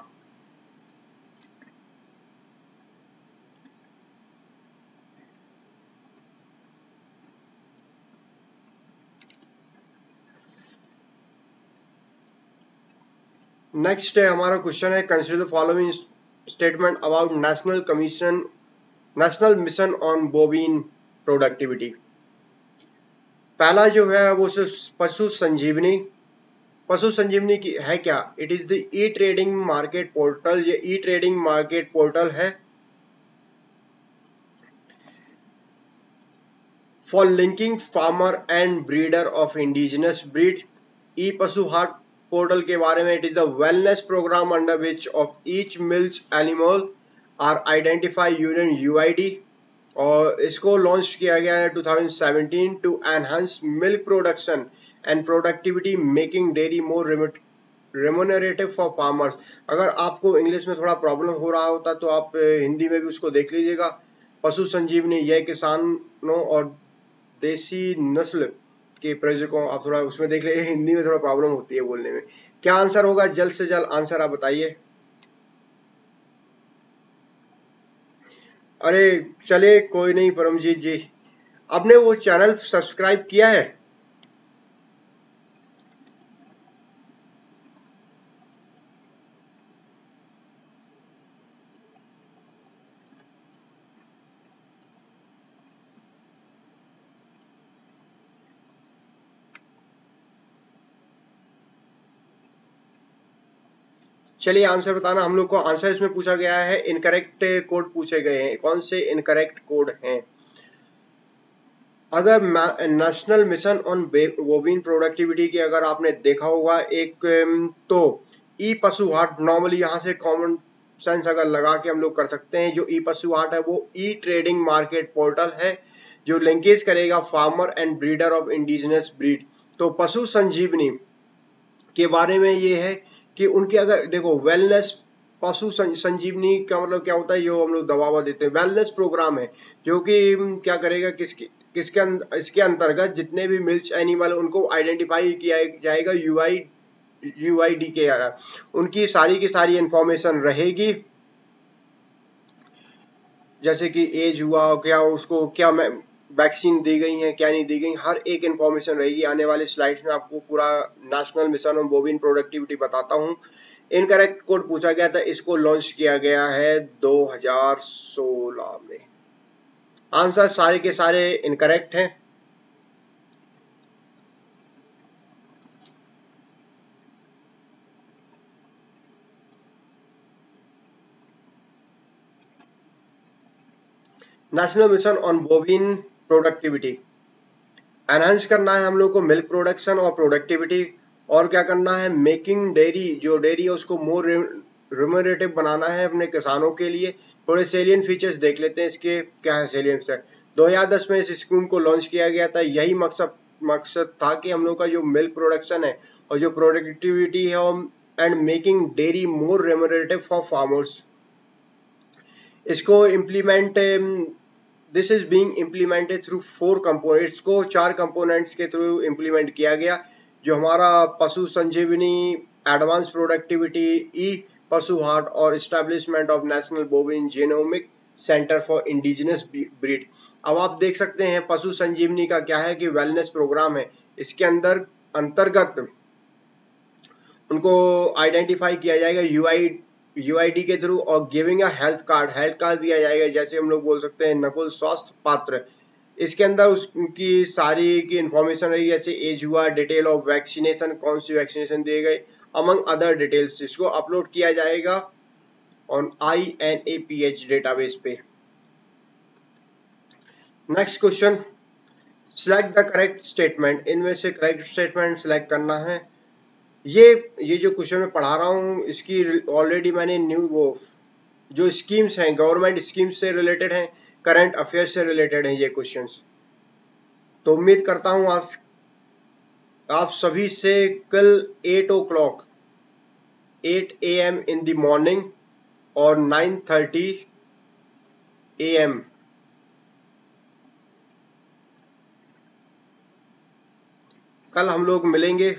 नेक्स्ट है हमारा क्वेश्चन है, consider the following statement about national mission on bovine productivity. पहला जो है वो पशु संजीवनी। पशु संजीवनी की है क्या, it is the e trading market portal. ये ई ट्रेडिंग मार्केट पोर्टल है for linking farmer and breeder of indigenous breed. E Pashu Haat portal के बारे में, it is the wellness program under which of each milch animal are identify union UID और इसको लॉन्च किया गया है 2017 to enhance milk production and productivity making dairy more remunerative for farmers. अगर आपको इंग्लिश में थोड़ा प्रॉब्लम हो रहा होता तो आप हिंदी में भी उसको देख लीजिएगा। पशु संजीवनी यह किसानों और देसी नस्ल के प्रायोजकों, आप थोड़ा उसमें देख लीजिए, हिंदी में थोड़ा प्रॉब्लम होती है बोलने में। क्या आंसर होगा? जल्द से जल्द आंसर आप बताइए। अरे चले कोई नहीं परमजीत जी, आपने वो चैनल सब्सक्राइब किया है? चलिए आंसर बताना। हम लोग को आंसर इसमें पूछा गया है, इनकरेक्ट कोड पूछे गए हैं। कौन से इनकरेक्ट कोड हैं? अगर national mission on bovine productivity की अगर आपने देखा होगा एक तो ई पशु हाट, नॉर्मली यहाँ से कॉमन सेंस अगर लगा के हम लोग कर सकते हैं। जो ई पशु हाट है वो ई ट्रेडिंग मार्केट पोर्टल है जो लिंकेज करेगा farmer and breeder of indigenous breed. तो पशु संजीवनी के बारे में ये है कि उनके अगर देखो वेलनेस, पशु संजीवनी का मतलब क्या होता है, जो हम लोग दवा देते हैं, वेलनेस प्रोग्राम है जो कि क्या करेगा, इसके अंतर्गत जितने भी मिल्क एनिमल उनको आइडेंटिफाई किया जाएगा यूआईडी के द्वारा। उनकी सारी की सारी इंफॉर्मेशन रहेगी, जैसे कि एज हुआ, क्या उसको क्या वैक्सीन दी गई है, क्या नहीं दी गई, हर एक इंफॉर्मेशन रहेगी। आने वाले स्लाइड्स में आपको पूरा national mission on bovine productivity बताता हूँ। इनकरेक्ट कोड पूछा गया था, इसको लॉन्च किया गया है 2016 में। आंसर सारे के सारे इनकरेक्ट हैं। National mission on bovine productivity, enhance करना है हम लोग को मिल्क प्रोडक्शन और प्रोडक्टिविटी। और क्या करना है, मेकिंग डेयरी, जो डेयरी है उसको मोर रिम्यूनरेटिव बनाना है अपने किसानों के लिए। थोड़े सेलियन फीचर्स देख लेते हैं इसके, क्या है सेलियन है। 2010 में इस स्कीम को लॉन्च किया गया था। यही मकसद था कि हम लोग का जो मिल्क प्रोडक्शन है और जो प्रोडक्टिविटी है and making dairy more remunerative for farmers, इसको implement, this is being implemented through 4 components, को 4 कंपोनेंट्स के थ्रू इम्प्लीमेंट किया गया। जो हमारा पशु संजीवनी, एडवांस प्रोडक्टिविटी, ई पशु हाट और establishment of national bovine genomic centre for indigenous breed. अब आप देख सकते हैं पशु संजीवनी का क्या है कि वेलनेस प्रोग्राम है। इसके अंतर्गत उनको आइडेंटिफाई किया जाएगा यूआईडी के थ्रू और गिविंग अ हेल्थ कार्ड दिया जाएगा। जैसे हम लोग बोल सकते हैं नकुल स्वास्थ्य पात्र। इसके अंदर उसकी सारी की इंफॉर्मेशन रही, जैसे एज हुआ, डिटेल ऑफ वैक्सीनेशन, कौन सी वैक्सीनेशन दिए गए, अमंग अदर डिटेल्स। इसको अपलोड किया जाएगा ऑन INAPH डेटाबेस पे। Next question, select the correct statement. इनमें से करेक्ट स्टेटमेंट सिलेक्ट करना है। ये जो क्वेश्चन मैं पढ़ा रहा हूँ इसकी ऑलरेडी मैंने जो स्कीम्स हैं गवर्नमेंट स्कीम्स से रिलेटेड हैं, करंट अफेयर्स से रिलेटेड हैं ये क्वेश्चंस। तो उम्मीद करता हूँ आज आप सभी से कल 8 AM इन द मॉर्निंग और 9:30 AM कल हम लोग मिलेंगे।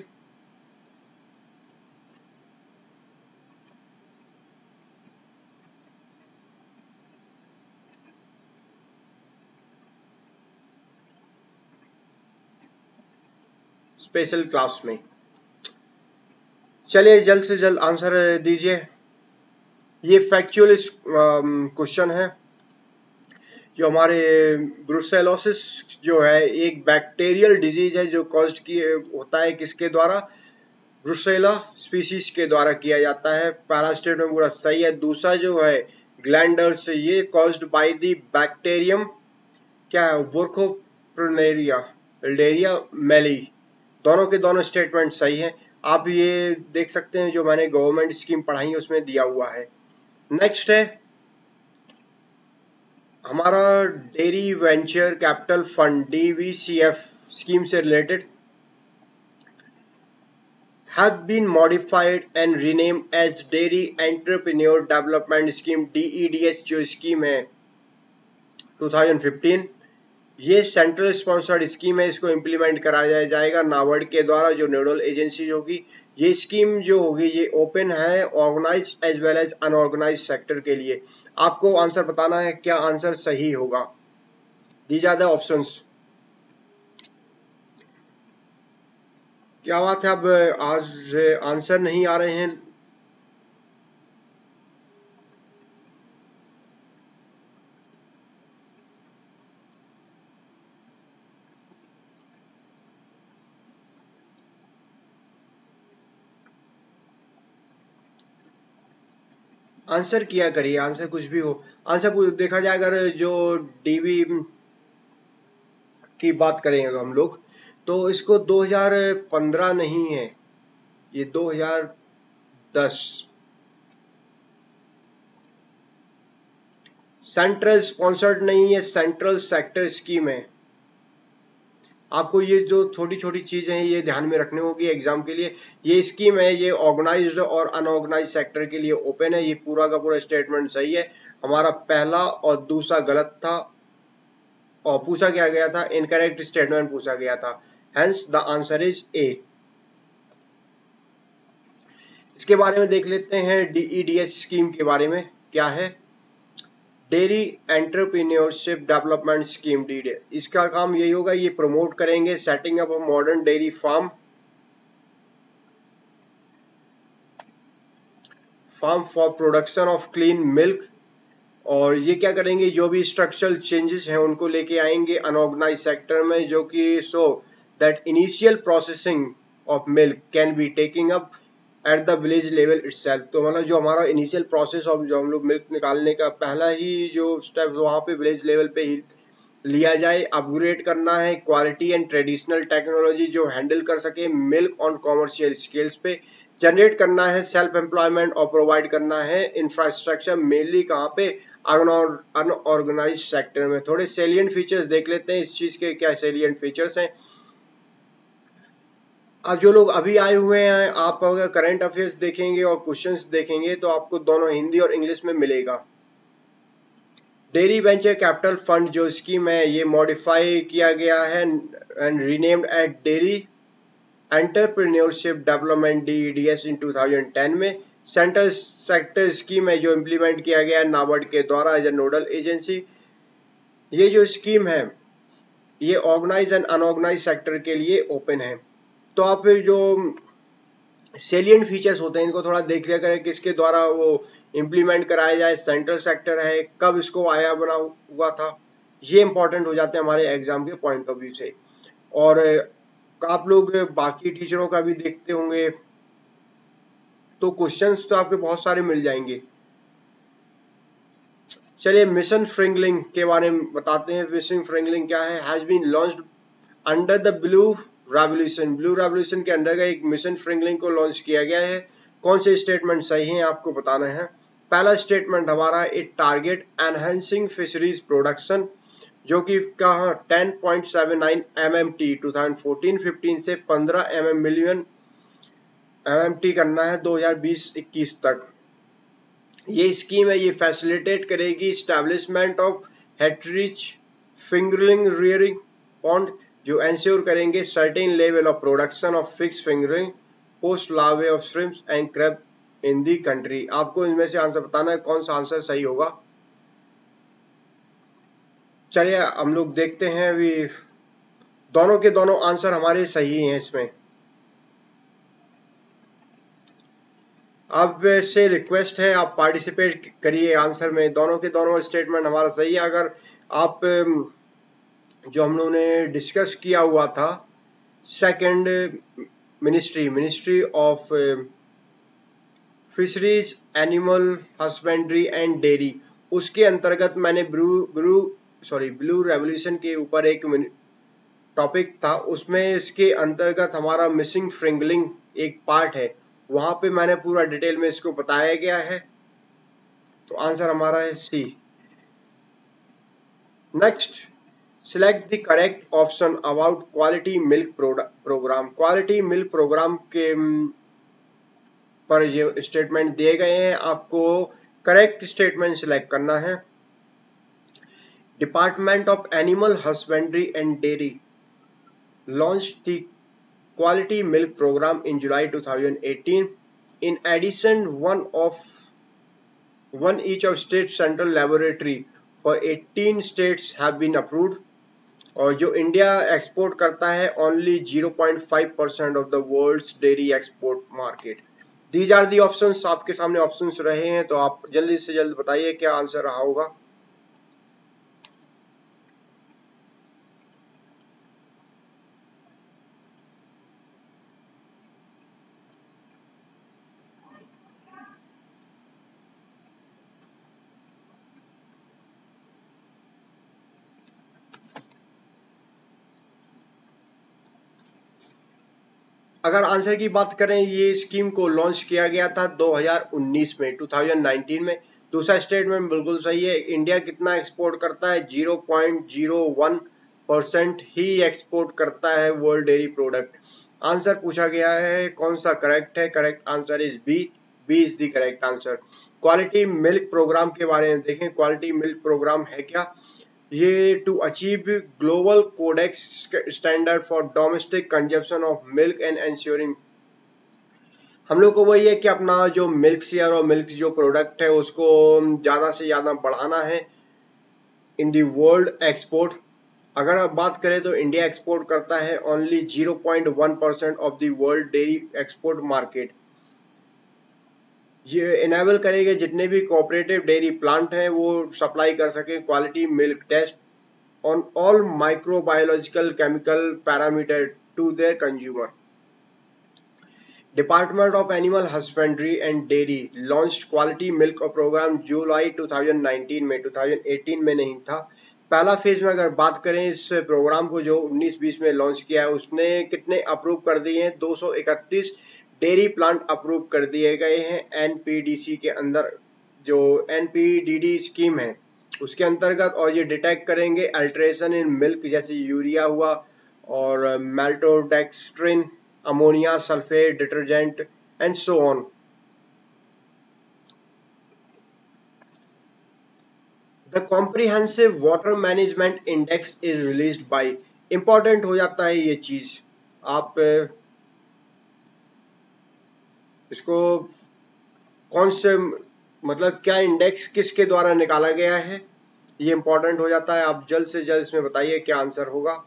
स्पेशल क्लास में। चलिए जल्द से जल्द आंसर दीजिए। ये फैक्चुअल क्वेश्चन है। जो हमारे ब्रुसेलोसिस जो है एक बैक्टीरियल डिजीज है जो कॉज्ड होता है किसके द्वारा, ब्रुसेला स्पीसीज के द्वारा किया जाता है। पहला स्टेटमेंट पूरा सही है। दूसरा जो है ग्लैंडर्स, ये कॉज्ड बाय द बैक्टीरियम क्या है, वर्कोप्रोनेरिया इल्डेरिया मेली। दोनों के दोनों स्टेटमेंट सही है। आप ये देख सकते हैं जो मैंने गवर्नमेंट स्कीम पढ़ाई है उसमें दिया हुआ है। नेक्स्ट है हमारा dairy venture capital fund DVCF scheme से related have been modified and renamed as Dairy Entrepreneur Development Scheme DEDS जो स्कीम है 2015। ये सेंट्रल स्पॉन्सर्ड स्कीम है, इसको इम्प्लीमेंट कराया जाएगा नाबार्ड के द्वारा जो नोडल एजेंसी होगी। ये स्कीम जो होगी ये ओपन है organise as well as unorganise sector के लिए। आपको आंसर बताना है क्या आंसर सही होगा। These are the options. क्या बात है, अब आज आंसर नहीं आ रहे हैं। आंसर किया करिए, आंसर कुछ भी हो। आंसर देखा जाए अगर जो डीवी की बात करेंगे हम लोग तो इसको 2015 नहीं है, ये 2010 सेंट्रल स्पॉन्सर्ड नहीं है, सेंट्रल सेक्टर स्कीम है। आपको ये जो छोटी छोटी चीजें हैं ये ध्यान में रखनी होगी एग्जाम के लिए। ये स्कीम है, ये ऑर्गेनाइज्ड और अनऑर्गेनाइज्ड सेक्टर के लिए ओपन है। ये पूरा का पूरा स्टेटमेंट सही है। हमारा पहला और दूसरा गलत था और पूछा क्या गया था, इनकरेक्ट स्टेटमेंट पूछा गया था। Hence the answer is A. इसके बारे में देख लेते हैं DEDS स्कीम के बारे में क्या है। Dairy entrepreneurship development scheme DED, इसका काम यही होगा, ये प्रमोट करेंगे setting up a modern dairy farm for production of clean milk. और ये क्या करेंगे, जो भी स्ट्रक्चरल चेंजेस हैं उनको लेके आएंगे अनऑर्गेनाइज सेक्टर में, जो कि so that initial processing of milk can be taking up at the village level itself. तो मतलब जो हमारा इनिशियल प्रोसेस ऑफ जो हम लोग मिल्क निकालने का पहला ही जो स्टेप वहाँ पे विलेज लेवल पे ही लिया जाए। अपग्रेड करना है क्वालिटी एंड ट्रेडिशनल टेक्नोलॉजी जो हैंडल कर सके मिल्क ऑन कॉमर्शियल स्केल्स पे। जनरेट करना है सेल्फ एम्प्लॉयमेंट और प्रोवाइड करना है इंफ्रास्ट्रक्चर मेनली कहाँ पे, अनऑर्गेनाइज सेक्टर में। थोड़े सेलियंट फीचर्स देख लेते हैं इस चीज के, क्या सेलियंट फीचर्स हैं। अब जो लोग अभी आए हुए हैं, आप अगर करंट अफेयर्स देखेंगे और क्वेश्चंस देखेंगे तो आपको दोनों हिंदी और इंग्लिश में मिलेगा। डेयरी वेंचर कैपिटल फंड जो स्कीम है ये मॉडिफाई किया गया है and renamed at dairy entrepreneurship development DEDS in 2010 में। सेंट्रल सेक्टर स्कीम है जो इम्प्लीमेंट किया गया है नाबार्ड के द्वारा एज ए नोडल एजेंसी। ये जो स्कीम है ये ऑर्गेनाइज एंड अनऑर्गेनाइज सेक्टर के लिए ओपन है। तो आप जो सेलियंट फीचर्स होते हैं इनको थोड़ा देख लिया करें, किसके द्वारा वो इम्प्लीमेंट कराया जाए, सेंट्रल सेक्टर है, कब इसको आया बना हुआ था, ये इंपॉर्टेंट हो जाते हैं हमारे एग्जाम के पॉइंट ऑफ व्यू से। और आप लोग बाकी टीचरों का भी देखते होंगे तो क्वेश्चंस तो आपके बहुत सारे मिल जाएंगे। चलिए मिशन फ्रिंगलिंग के बारे में बताते हैं। मिशन फ्रिंगलिंग क्या है, has been launched under the blue revolution. Blue revolution के अंडर का एक मिशन फ्रिंगलिंग को लॉन्च किया गया है। कौन से स्टेटमेंट सही हैं आपको बताना है। पहला स्टेटमेंट हमारा it target enhancing fisheries production जो कि कहा 10.79 MMT 2014-15 से 15 मिलियन MMT करना है 2020-21 तक। ये स्कीम है, ये फैसिलिटेट करेगी establishment of hatcheries fingerling rearing pond जो एंश्योर करेंगे certain level of production of fish fingerling post larvae of shrimps and crab in the country. आपको इनमें से आंसर बताना है कौन सा आंसर सही होगा। चलिए हम लोग देखते हैं, अभी दोनों के दोनों आंसर हमारे सही हैं इसमें। अब से रिक्वेस्ट है आप पार्टिसिपेट करिए आंसर में। दोनों के दोनों स्टेटमेंट हमारा सही है। अगर आप जो हम लोगों ने डिस्कस किया हुआ था second ministry of fisheries animal husbandry and dairy, उसके अंतर्गत मैंने ब्लू रेवोल्यूशन के ऊपर एक टॉपिक था, उसमें इसके अंतर्गत हमारा मिसिंग फ्रिंगलिंग एक पार्ट है, वहां पे मैंने पूरा डिटेल में इसको बताया गया है। तो आंसर हमारा है C. Next, select the correct option about quality milk program. quality milk program के पर ये स्टेटमेंट दिए गए हैं, आपको करेक्ट स्टेटमेंट सिलेक्ट करना है। Department of animal husbandry and dairy launched the quality milk program in July 2018. In addition, one each of state central laboratory for 18 states have been approved. और जो इंडिया एक्सपोर्ट करता है only 0.5% of the world's dairy export market. These are the options, आपके सामने options रहे हैं, तो आप जल्दी से जल्द बताइए क्या आंसर रहा होगा। अगर आंसर की बात करें, ये स्कीम को लॉन्च किया गया था 2019 में, 2019 में। दूसरा स्टेटमेंट बिल्कुल सही है। इंडिया कितना एक्सपोर्ट करता है? 0.01% ही एक्सपोर्ट करता है वर्ल्ड डेयरी प्रोडक्ट। आंसर पूछा गया है कौन सा करेक्ट है? Correct answer is B. B is the correct answer. Quality milk programme के बारे में देखें, क्वालिटी मिल्क प्रोग्राम है क्या? ये to achieve global codex standard for domestic consumption of milk and ensuring. हम लोग को वही है कि अपना जो मिल्क शेयर और मिल्क जो प्रोडक्ट है उसको ज़्यादा से ज़्यादा बढ़ाना है इन दी वर्ल्ड एक्सपोर्ट। अगर आप बात करें तो इंडिया एक्सपोर्ट करता है only 0.1% of the world dairy export market. ये इनेबल करेगा जितने भी कोऑपरेटिव डेयरी प्लांट हैं वो सप्लाई कर सकें quality milk test on all microbiological chemical parameter to their consumer. Department of Animal Husbandry and Dairy launched quality milk program जुलाई 2019 में, 2018 में नहीं था। पहला फेज में अगर बात करें इस प्रोग्राम को जो 19-20 में लॉन्च किया है, उसने कितने अप्रूव कर दिए हैं? 231 डेयरी प्लांट अप्रूव कर दिए गए हैं एनपीडीसी के अंदर। जो एनपीडीडी स्कीम है उसके अंतर्गत, और ये डिटेक्ट करेंगे अल्ट्रेशन इन मिल्क जैसे यूरिया हुआ और maltodextrin, ammonia sulphate detergent and so on. The comprehensive water management index is released by. Important हो जाता है ये चीज। आप इसको कौन से मतलब क्या इंडेक्स किसके द्वारा निकाला गया है, ये इंपॉर्टेंट हो जाता है। आप जल्द से जल्द इसमें बताइए क्या आंसर होगा।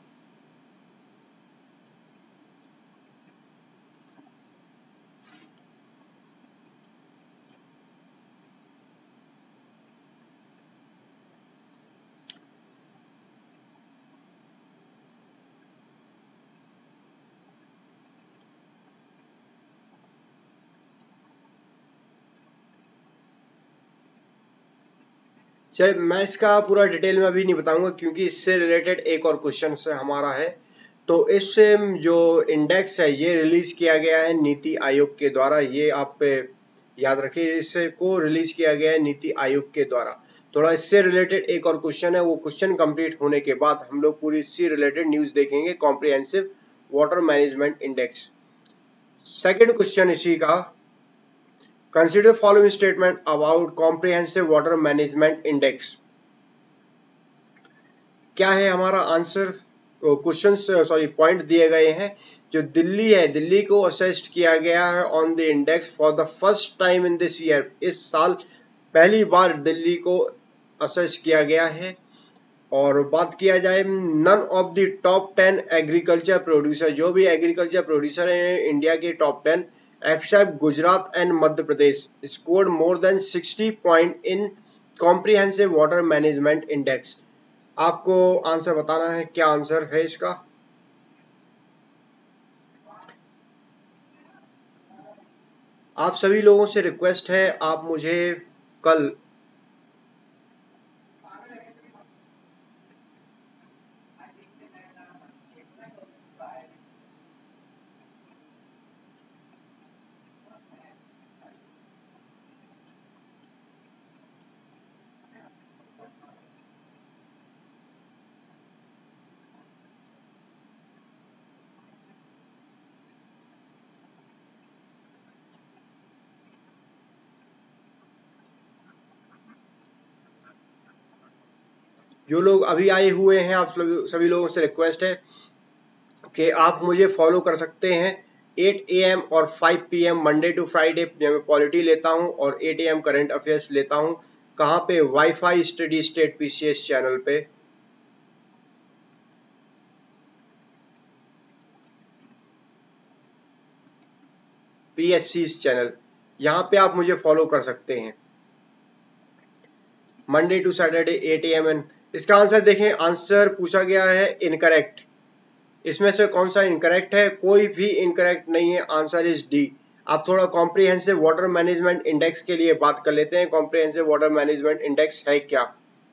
चलिए, मैं इसका पूरा डिटेल में अभी नहीं बताऊंगा क्योंकि इससे रिलेटेड एक और क्वेश्चन से हमारा है। तो इससे जो इंडेक्स है ये रिलीज किया गया है नीति आयोग के द्वारा। ये आप याद रखिए, इससे को रिलीज किया गया है नीति आयोग के द्वारा। थोड़ा इससे रिलेटेड एक और क्वेश्चन है, वो क्वेश्चन कंप्लीट होने के बाद हम लोग पूरी इससे रिलेटेड न्यूज देखेंगे। Comprehensive water management index, second question इसी का। Consider following statement about comprehensive water management index. क्या है हमारा आंसर? क्वेश्चन सॉरी पॉइंट दिए गए हैं। जो दिल्ली है, दिल्ली को असेस्ड किया गया है on the index for the first time in this year. इस साल पहली बार दिल्ली को असेस किया गया है। और बात किया जाए, none of the top 10 agriculture producer, जो भी एग्रीकल्चर प्रोड्यूसर हैं इंडिया के top 10 except Gujarat and Madhya Pradesh, scored more than 60 point in comprehensive water management index. आपको आंसर बताना है क्या आंसर है इसका। आप सभी लोगों से रिक्वेस्ट है, आप मुझे कल जो लोग अभी आए हुए हैं, आप सभी लोगों से रिक्वेस्ट है कि आप मुझे फॉलो कर सकते हैं। 8 AM और 5 PM मंडे टू फ्राइडे मैं पॉलिटी लेता हूं और 8 AM करंट अफेयर्स लेता हूं। कहां पे? WiFi steady state PCS channel पे। PSC चैनल, यहाँ पे आप मुझे फॉलो कर सकते हैं। Monday to Saturday 8 AM। इसका आंसर देखें, आंसर पूछा गया है इनकरेक्ट। इसमें से कौन सा इनकरेक्ट है? कोई भी इनकरेक्ट नहीं है, आंसर इज डी। आप थोड़ा कॉम्प्रिहेंसिव वाटर मैनेजमेंट इंडेक्स के लिए बात कर लेते हैं। कॉम्प्रिहेंसिव वाटर मैनेजमेंट इंडेक्स है क्या?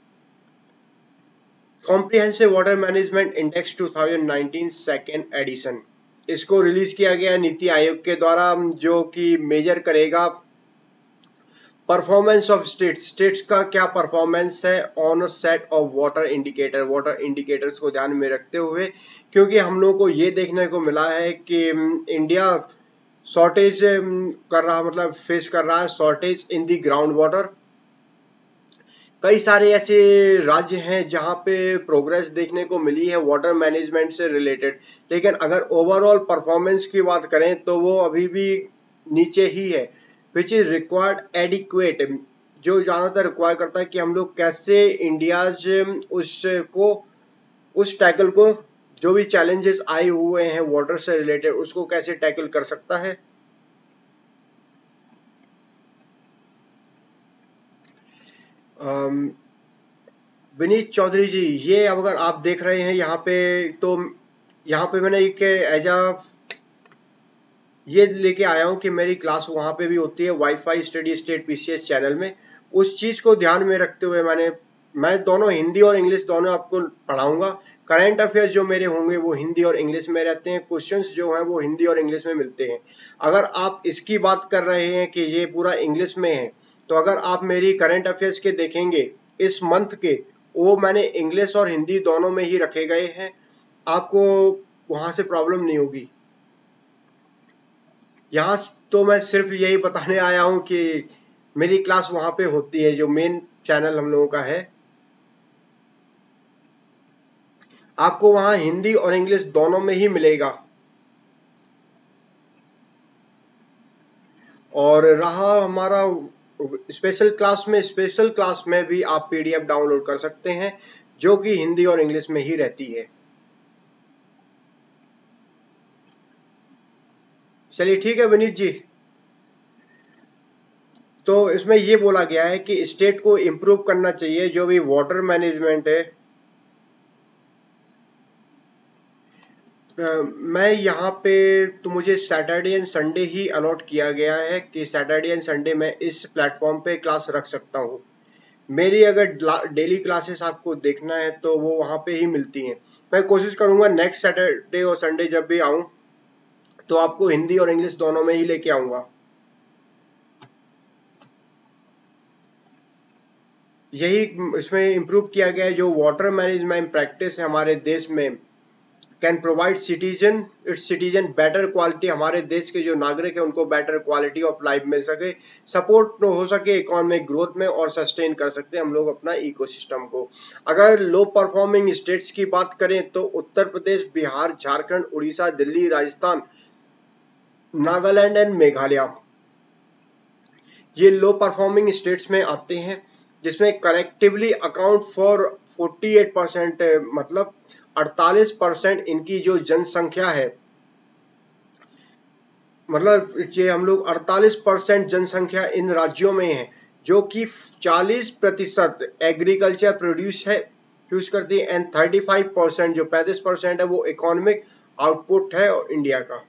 Comprehensive water management index 2019 second edition, इसको रिलीज किया गया नीति आयोग के द्वारा, जो कि मेजर करेगा परफॉर्मेंस ऑफ स्टेट्स का क्या परफॉर्मेंस है on a set of water indicators को ध्यान में रखते हुए, क्योंकि हम लोगों को ये देखने को मिला है कि इंडिया शॉर्टेज कर रहा, मतलब फेस कर रहा है shortage in the ground water. कई सारे ऐसे राज्य हैं जहां पे प्रोग्रेस देखने को मिली है वाटर मैनेजमेंट से रिलेटेड, लेकिन अगर ओवरऑल परफॉर्मेंस की बात करें तो वो अभी भी नीचे ही है। विच इज रिक्वायर्ड एडिक्वेट, जो ज़्यादातर रिक्वायर करता है कि हम लोग कैसे इंडियाज उस टैकल को, जो भी चैलेंजेस आए हुए हैं वाटर से रिलेटेड, उसको कैसे टैकल कर सकता है। विनीत चौधरी जी, ये अगर आप देख रहे हैं यहाँ पे, तो यहाँ पे मैंने एक एज अ ये लेके आया हूँ कि मेरी क्लास वहाँ पे भी होती है WiFi steady state PCS channel में। उस चीज़ को ध्यान में रखते हुए मैं दोनों हिंदी और इंग्लिश दोनों आपको पढ़ाऊंगा। करंट अफेयर्स जो मेरे होंगे वो हिंदी और इंग्लिश में रहते हैं, क्वेश्चंस जो हैं वो हिंदी और इंग्लिश में मिलते हैं। अगर आप इसकी बात कर रहे हैं कि ये पूरा इंग्लिश में है, तो अगर आप मेरी करंट अफेयर्स के देखेंगे इस मंथ के, वो मैंने इंग्लिश और हिंदी दोनों में ही रखे गए हैं, आपको वहाँ से प्रॉब्लम नहीं होगी। यहाँ तो मैं सिर्फ यही बताने आया हूँ कि मेरी क्लास वहाँ पे होती है, जो मेन चैनल हम लोगों का है। आपको वहाँ हिंदी और इंग्लिश दोनों में ही मिलेगा। और रहा हमारा स्पेशल क्लास में भी आप PDF डाउनलोड कर सकते हैं, जो कि हिंदी और इंग्लिश में ही रहती है। चलिए ठीक है विनीत जी। तो इसमें ये बोला गया है कि स्टेट को इम्प्रूव करना चाहिए, जो भी वाटर मैनेजमेंट है। मैं यहाँ पे, तो मुझे सैटरडे एंड संडे ही अलॉट किया गया है कि सैटरडे एंड संडे मैं इस प्लेटफॉर्म पे क्लास रख सकता हूँ। मेरी अगर डेली क्लासेस आपको देखना है तो वो वहाँ पे ही मिलती हैं। मैं कोशिश करूँगा नेक्स्ट सैटरडे और संडे जब भी आऊँ तो आपको हिंदी और इंग्लिश दोनों में ही लेके आऊँगा। यही इसमें इम्प्रूव किया गया है, जो वाटर मैनेजमेंट प्रैक्टिस है हमारे देश में, can provide citizen better quality. हमारे देश के जो नागरिक है उनको बेटर क्वालिटी ऑफ लाइफ मिल सके, सपोर्ट हो सके इकोनॉमिक ग्रोथ में, और सस्टेन कर सकते हैं हम लोग अपना इकोसिस्टम को। अगर लो परफॉर्मिंग स्टेट्स की बात करें तो उत्तर प्रदेश, बिहार, झारखंड, उड़ीसा, दिल्ली, राजस्थान, नागालैंड एंड मेघालय, ये लो परफॉर्मिंग स्टेट्स में आते हैं, जिसमें कलेक्टिवली अकाउंट फॉर 48%, मतलब 48% इनकी जो जनसंख्या है, मतलब ये हम लोग 48% जनसंख्या इन राज्यों में है, जो कि 40% एग्रीकल्चर प्रोड्यूस है यूज करती है, एंड 35% जो 35% है वो इकोनॉमिक आउटपुट है इंडिया का।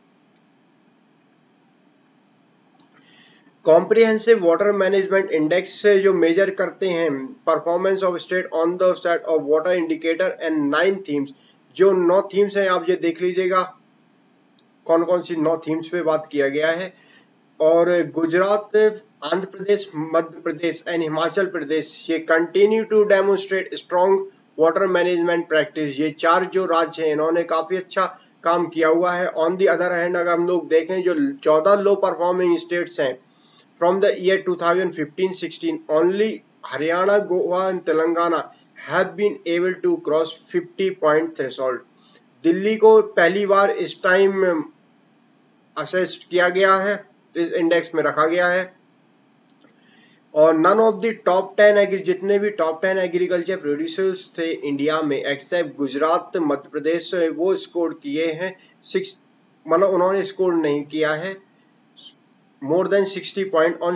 कॉम्प्रिहेंसिव वाटर मैनेजमेंट इंडेक्स से जो मेजर करते हैं performance of state on the set of water indicator and 9 themes, जो 9 थीम्स हैं आप ये देख लीजिएगा कौन कौन सी 9 थीम्स पे बात किया गया है। और गुजरात, आंध्र प्रदेश, मध्य प्रदेश एंड हिमाचल प्रदेश, ये continue to demonstrate strong water management practice. ये 4 जो राज्य हैं इन्होंने काफी अच्छा काम किया हुआ है। ऑन दी अदर हैंड अगर हम लोग देखें, जो 14 लो परफॉर्मिंग स्टेट्स हैं from the year 2015-16, only Haryana, Goa and Telangana have been able to cross 50 point threshold. Delhi को पहली बार इस टाइम असेस्ट किया गया है, इस इंडेक्स में रखा गया है। और नन ऑफ द टॉप 10 जितने भी टॉप 10 एग्रीकल्चर प्रोड्यूसर्स थे इंडिया में एक्सेप्ट गुजरात मध्य प्रदेश, वो स्कोर किए हैं 6, मतलब उन्होंने स्कोर नहीं किया है more than 60 point on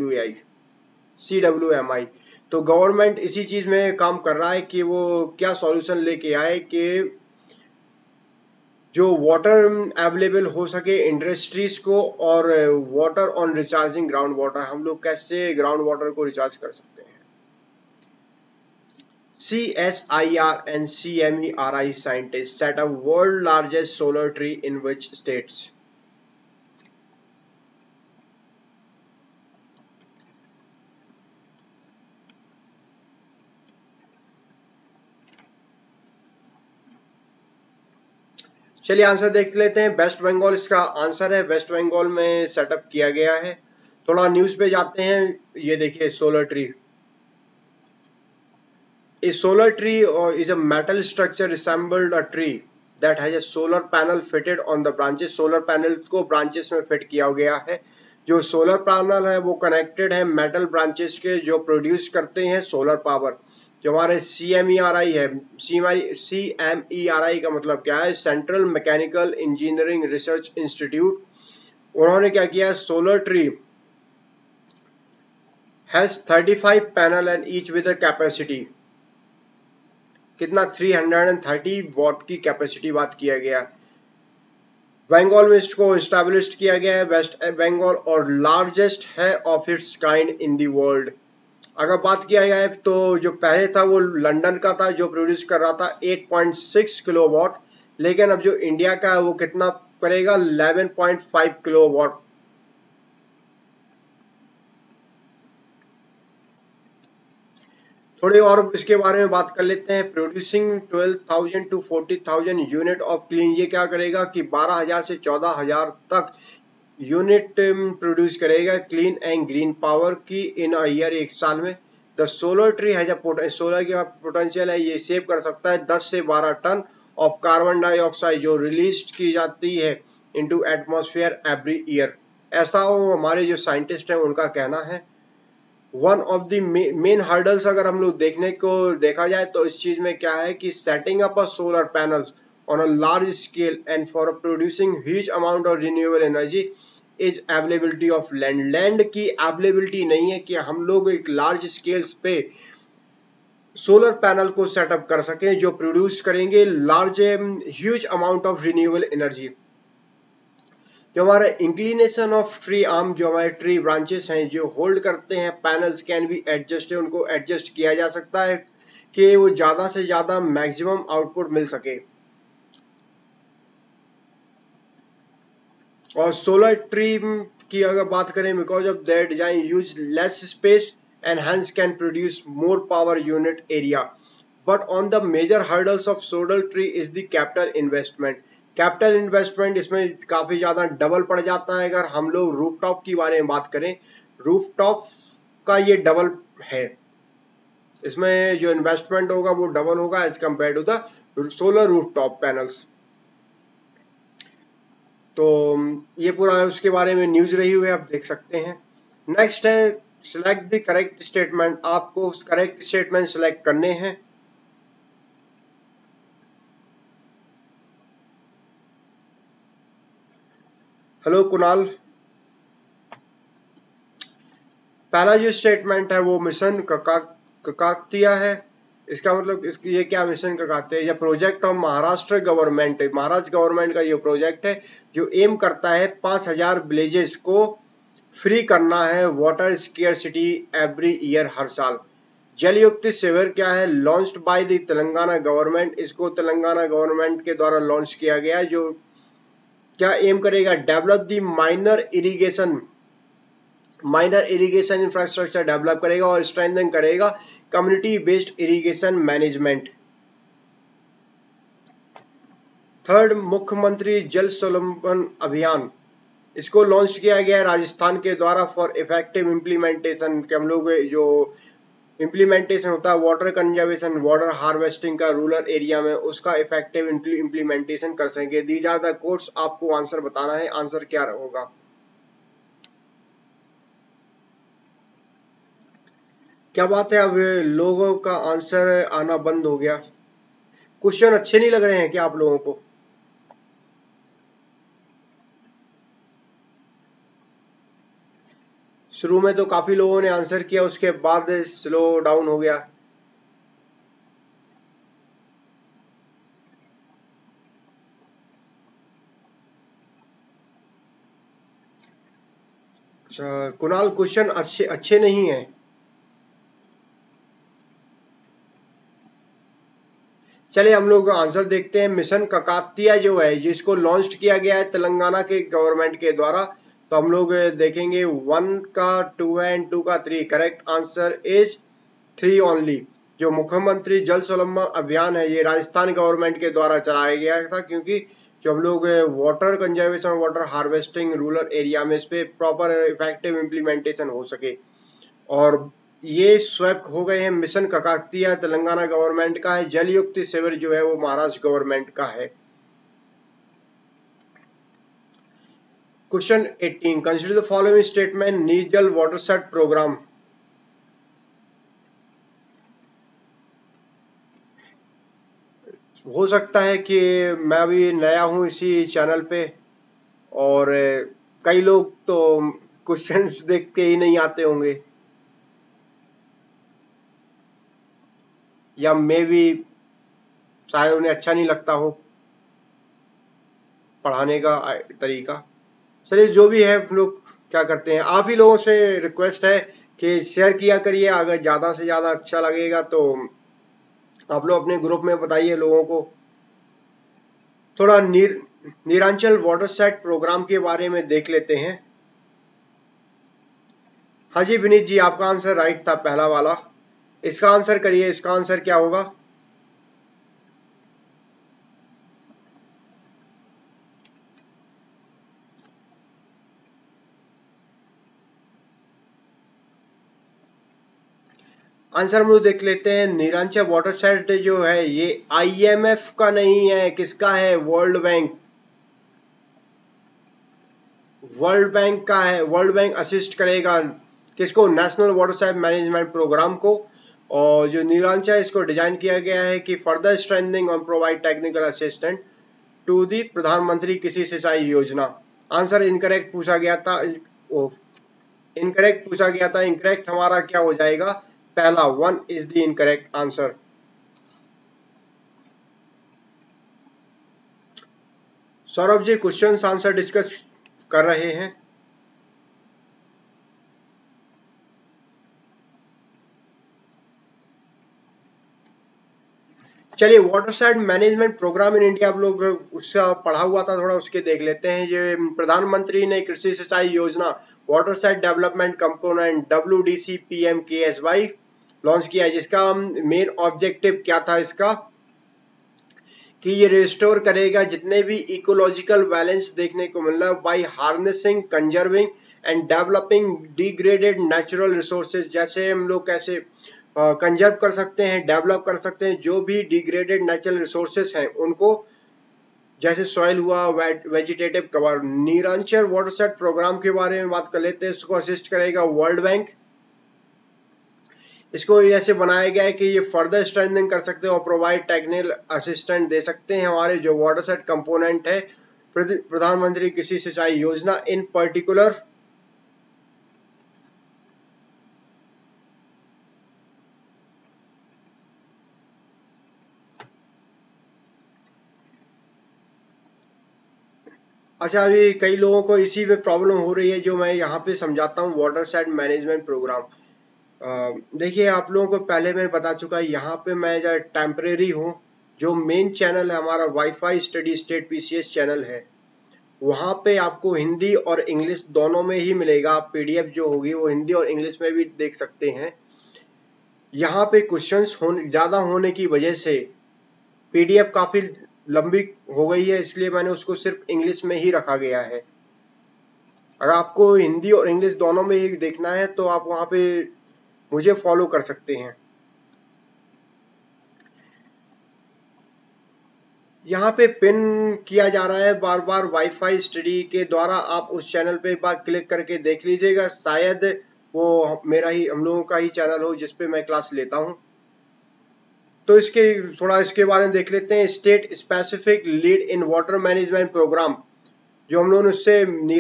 CWMI। तो गवर्नमेंट इसी चीज में काम कर रहा है कि वो क्या सॉल्यूशन लेके आए कि जो वाटर अवेलेबल हो सके इंडस्ट्रीज को, और water on recharging ground water, हम लोग कैसे ग्राउंड वाटर को रिचार्ज कर सकते हैं। CSIR and CMERI scientists set up world largest solar tree in which states? चलिए आंसर देख लेते हैं। वेस्ट बंगाल इसका आंसर है, वेस्ट बंगाल में सेटअप किया गया है। थोड़ा न्यूज पे जाते हैं। ये देखिए solar tree. A solar tree is a metal structure resembled a tree that has a solar panel fitted on the branches. Solar panel को ब्रांचेस में फिट किया गया है। जो सोलर पैनल है वो कनेक्टेड है मेटल ब्रांचेस के जो प्रोड्यूस करते हैं सोलर पावर। जो हमारे CMERI है, CMERI का मतलब क्या है, central mechanical engineering research institute. उन्होंने क्या किया, solar tree has 35 panel and each with a capacity कितना 330 वॉट की कैपेसिटी बात किया गया। बंगाल में इसको एस्टैब्लिश किया गया है वेस्ट बंगाल, और लार्जेस्ट है of its kind in the world. अगर बात किया जाए तो जो पहले था वो लंदन का था जो प्रोड्यूस कर रहा था 8.6 किलोवाट, लेकिन अब जो इंडिया का है वो कितना करेगा 11.5 किलोवाट। थोड़ी और इसके बारे में बात कर लेते हैं। Producing 12,000 to 40,000 unit of clean, ये क्या करेगा कि 12,000 से 14,000 तक यूनिट प्रोड्यूस करेगा क्लीन एंड ग्रीन पावर की इन अ ईयर, एक साल में। The solar tree has a solar की पोटेंशियल है, ये सेव कर सकता है 10 से 12 टन ऑफ कार्बन डाइऑक्साइड जो रिलीज की जाती है इनटू एटमॉस्फेयर एवरी ईयर। ऐसा हमारे जो साइंटिस्ट हैं उनका कहना है। One of the main hurdles अगर हम लोग देखा जाए तो इस चीज में क्या है कि setting up a solar panels on a large scale and for producing huge amount of renewable energy is availability of land. Land की अवेलेबिलिटी नहीं है कि हम लोग एक लार्ज स्केल्स पे सोलर पैनल को सेटअप कर सकें जो प्रोड्यूस करेंगे large huge amount of renewable energy. जो हमारा इंक्लिनेशन ऑफ ट्री आर्म, जो हमारे ट्री ब्रांचेस हैं जो होल्ड करते हैं पैनल्स कैन बी एडजस्ट, उनको एडजस्ट किया जा सकता है कि वो ज्यादा से ज्यादा मैक्सिमम आउटपुट मिल सके। और सोलर ट्री की अगर बात करें, because of that design use less space and hence can produce more power unit area, but on the major hurdles of solar tree is the capital investment. Capital investment इसमें काफी ज्यादा double पड़ जाता है। अगर हम लोग रूफटॉप की बारे में बात करें, रूफटॉप का ये डबल है, इसमें जो इन्वेस्टमेंट होगा वो डबल होगा as compare to the solar rooftop panels. तो ये पूरा उसके बारे में न्यूज रही हुई है, आप देख सकते हैं। नेक्स्ट है सिलेक्ट द करेक्ट स्टेटमेंट। आपको करेक्ट स्टेटमेंट सिलेक्ट करने हैं। हेलो कुणाल। पहला जो स्टेटमेंट है वो मिशन काकतीय है। इसका मतलब ये क्या मिशन काकतीय या प्रोजेक्ट ऑफ महाराष्ट्र गवर्नमेंट है। महाराष्ट्र गवर्नमेंट का ये प्रोजेक्ट है जो एम करता है 5,000 विलेजेस को फ्री करना है वाटर स्केर्सिटी एवरी ईयर, हर साल। जल युक्त शिविर क्या है, launched by the Telangana government. इसको तेलंगाना गवर्नमेंट के द्वारा लॉन्च किया गया है, जो क्या एम करेगा, develop the minor irrigation infrastructure develop करेगा और स्ट्रेंथन करेगा community based irrigation management. Third, Mukhyamantri Jal संवर्धन अभियान, इसको लॉन्च किया गया है राजस्थान के द्वारा फॉर इफेक्टिव इम्प्लीमेंटेशन। हम लोग जो इम्प्लीमेंटेशन होता है वाटर कंजर्वेशन, वाटर हार्वेस्टिंग का रूरल एरिया में, उसका इफेक्टिव इम्प्लीमेंटेशन कर सकेंगे। दीज आर द कोड्स, आपको आंसर बताना है, आंसर क्या होगा। क्या बात है, अब लोगों का आंसर आना बंद हो गया। क्वेश्चन अच्छे नहीं लग रहे हैं क्या आप लोगों को? शुरू में तो काफी लोगों ने आंसर किया, उसके बाद स्लो डाउन हो गया। अच्छा कुणाल, क्वेश्चन अच्छे अच्छे नहीं है। चलिए हम लोग आंसर देखते हैं। मिशन काकतीय जो है, जिसको लॉन्च किया गया है तेलंगाना के गवर्नमेंट के द्वारा, तो हम लोग देखेंगे 1 का 2 है एंड 2 का 3। Correct answer is 3 only. जो मुख्यमंत्री जल संरक्षण अभियान है, ये राजस्थान गवर्नमेंट के द्वारा चलाया गया था, क्योंकि जो हम लोग water conservation, water harvesting rural area में, इस पे प्रॉपर इफेक्टिव इम्प्लीमेंटेशन हो सके। और ये स्वैप हो गए हैं। मिशन काकतीय तेलंगाना गवर्नमेंट का है, जल युक्त शिविर जो है वो महाराष्ट्र गवर्नमेंट का है। Question 18, consider the following statement, नीजल वाटरसेट प्रोग्राम। हो सकता है कि मैं अभी नया हूं इसी चैनल पे, और कई लोग तो क्वेश्चंस देख के ही नहीं आते होंगे, या मे भी शायद उन्हें अच्छा नहीं लगता हो पढ़ाने का तरीका। चलिए जो भी है, हम लोग क्या करते हैं, आप ही लोगों से रिक्वेस्ट है कि शेयर किया करिए। अगर ज़्यादा से ज़्यादा अच्छा लगेगा तो आप लोग अपने ग्रुप में बताइए लोगों को। थोड़ा नीरांचल वाटरसेट प्रोग्राम के बारे में देख लेते हैं। हाँ जी विनीत जी, आपका आंसर राइट था, पहला वाला। इसका आंसर करिए, इसका आंसर क्या होगा? आंसर हम लोग देख लेते हैं। नीरांचल वाटरसेट जो है ये आईएमएफ का नहीं है, किसका है? World bank. वर्ल्ड बैंक का है। वर्ल्ड बैंक असिस्ट करेगा किसको? नेशनल वाटरसेट मैनेजमेंट प्रोग्राम को। और जो नीरांचल, इसको डिजाइन किया गया है कि फर्दर स्ट्रेंथनिंग और provide technical assistant to the Pradhanmantri Krishi Sinchai योजना। आंसर इनकरेक्ट पूछा गया था। इनकरेक्ट पूछा गया था। इनकरेक्ट हमारा क्या हो जाएगा? पहला 1 is the incorrect answer. Saurabh ji question answer discuss कर रहे हैं। चलिए watershed management programme in India, आप लोग उसका पढ़ा हुआ था थोड़ा, उसके देख लेते हैं। ये प्रधानमंत्री ने Krishi Sinchai Yojana watershed development component WDCPMKSY launch किया है, जिसका मेन ऑब्जेक्टिव क्या था इसका? कि ये रिस्टोर करेगा जितने भी इकोलॉजिकल बैलेंस देखने को मिल रहा है by harnessing, conserving and developing degraded natural resources. जैसे हम लोग कैसे कंजर्व कर सकते हैं, डेवलप कर सकते हैं जो भी डिग्रेडेड नेचुरल रिसोर्सेज हैं उनको, जैसे सॉइल हुआ, vegetative cover. Neeranchal watershed programme के बारे में बात कर लेते हैं। इसको असिस्ट करेगा वर्ल्ड बैंक। इसको ऐसे बनाया गया है कि ये फर्दर स्ट्रेंथनिंग कर सकते हैं और प्रोवाइड टेक्निकल असिस्टेंट दे सकते हैं हमारे जो वाटरसेट कंपोनेंट है प्रधानमंत्री कृषि सिंचाई योजना इन पर्टिकुलर। अच्छा अभी कई लोगों को इसी में प्रॉब्लम हो रही है, जो मैं यहाँ पे समझाता हूँ। वाटरसेट मैनेजमेंट प्रोग्राम, देखिए आप लोगों को पहले मैं बता चुका है, यहाँ पे मैं जो टेम्परेरी हूँ। जो मेन चैनल है हमारा wifi steady state PCS channel है, वहाँ पे आपको हिंदी और इंग्लिश दोनों में ही मिलेगा। आप PDF जो होगी वो हिंदी और इंग्लिश में भी देख सकते हैं। यहाँ पे क्वेश्चंस ज़्यादा होने की वजह से PDF काफ़ी लंबी हो गई है, इसलिए मैंने उसको सिर्फ इंग्लिश में ही रखा गया है। अगर आपको हिंदी और इंग्लिश दोनों में ही देखना है तो आप वहाँ पे मुझे फॉलो कर सकते हैं। यहाँ पे पिन किया जा रहा है बार बार वाईफाई स्टडी के द्वारा, आप उस चैनल पे एक बार क्लिक करके देख लीजिएगा, शायद वो मेरा ही हम लोगों का ही चैनल हो जिसपे मैं क्लास लेता हूँ। तो इसके बारे में देख लेते हैं। State specific lead in water management programme, जो हम लोगों ने उससे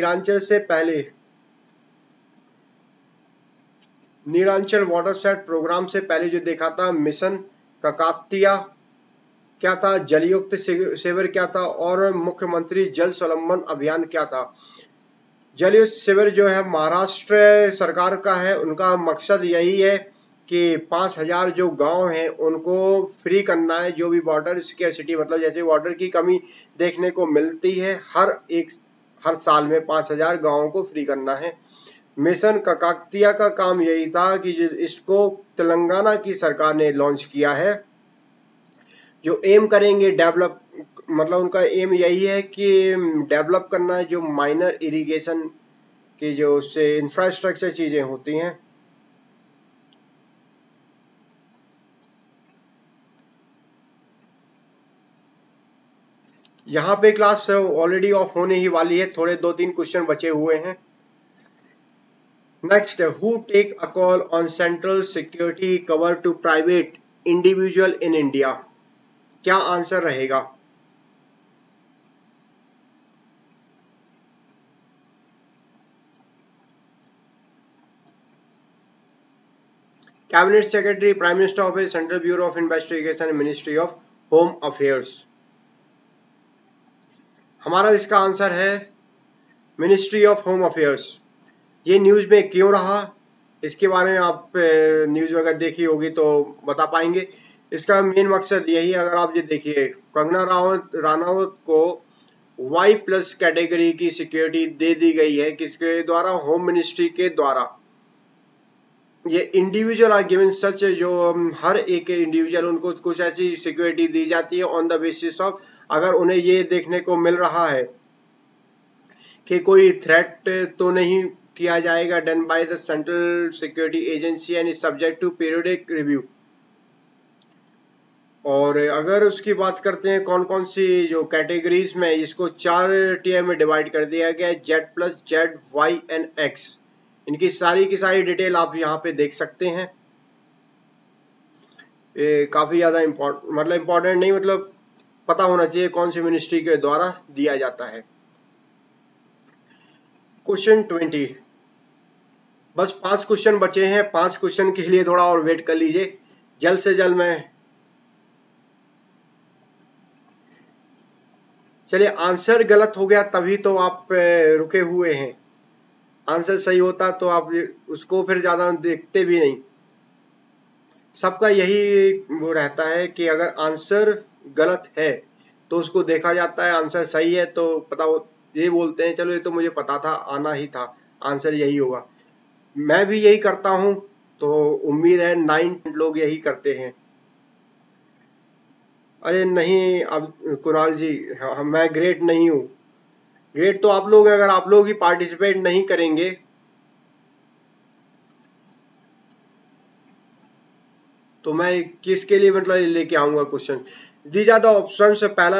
नीरांचल वाटरसेट प्रोग्राम से पहले जो देखा था, मिशन काकतीय क्या था, जलयुक्त शिविर क्या था, और मुख्यमंत्री जल स्वलंबन अभियान क्या था। जलयुक्त शिविर जो है महाराष्ट्र सरकार का है, उनका मकसद यही है कि 5,000 जो गांव हैं उनको फ्री करना है, जो भी वाटर स्केर्सिटी, मतलब जैसे वाटर की कमी देखने को मिलती है हर साल में 5,000 गांवों को फ्री करना है। मिशन काकतीय का काम यही था कि इसको तेलंगाना की सरकार ने लॉन्च किया है, जो एम करेंगे डेवलप, मतलब उनका एम यही है कि डेवलप करना है जो माइनर इरिगेशन की जो उससे इंफ्रास्ट्रक्चर चीजें होती हैं। यहाँ पे क्लास ऑलरेडी ऑफ होने ही वाली है, थोड़े 2-3 क्वेश्चन बचे हुए हैं। Next, who take a call on central security cover to private individual in India? क्या आंसर रहेगा? Cabinet secretary, prime minister office, central bureau of investigation, ministry of home affairs. हमारा इसका आंसर है मिनिस्ट्री ऑफ होम अफेयर्स। ये news में क्यों रहा, इसके बारे में आप न्यूज अगर देखी होगी तो बता पाएंगे। इसका मेन मकसद यही, अगर आप ये देखिए, कंगना राणावत को Y+ कैटेगरी की सिक्योरिटी दे दी गई है, किसके द्वारा? होम मिनिस्ट्री के द्वारा। ये इंडिविजुअल आर गिवन सच, जो हर एक इंडिविजुअल उनको कुछ ऐसी सिक्योरिटी दी जाती है ऑन द बेसिस ऑफ, अगर उन्हें ये देखने को मिल रहा है कि कोई थ्रेट तो नहीं किया जाएगा done by the central security agency and is subject to periodic review. और अगर उसकी बात करते हैं कौन कौन सी जो कैटेगरीज में, इसको 4 टीयर में डिवाइड कर दिया गया है, Z+, Z, Y and X। इनकी सारी की सारी डिटेल आप यहाँ पे देख सकते हैं। ये काफी ज्यादा इम्पोर्टेंट नहीं, मतलब पता होना चाहिए कौन सी मिनिस्ट्री के द्वारा दिया जाता है। क्वेश्चन 20, बस 5 क्वेश्चन बचे हैं। 5 क्वेश्चन के लिए थोड़ा और वेट कर लीजिए, जल्द से जल्द मैं, चलिए आंसर गलत हो गया तभी तो आप रुके हुए हैं। आंसर सही होता तो आप उसको फिर ज्यादा देखते भी नहीं। सबका यही वो रहता है कि अगर आंसर गलत है तो उसको देखा जाता है, आंसर सही है तो ये बोलते हैं चलो ये तो मुझे पता था, आना ही था, आंसर यही होगा। मैं भी यही करता हूं, तो उम्मीद है 9 लोग यही करते हैं। अरे नहीं, अब कुणाल जी, मैं ग्रेट नहीं हूँ। ग्रेट तो आप लोग हैं, अगर आप लोग ही पार्टिसिपेट नहीं करेंगे तो मैं किसके लिए मतलब लेके आऊंगा question. These are the option. पहला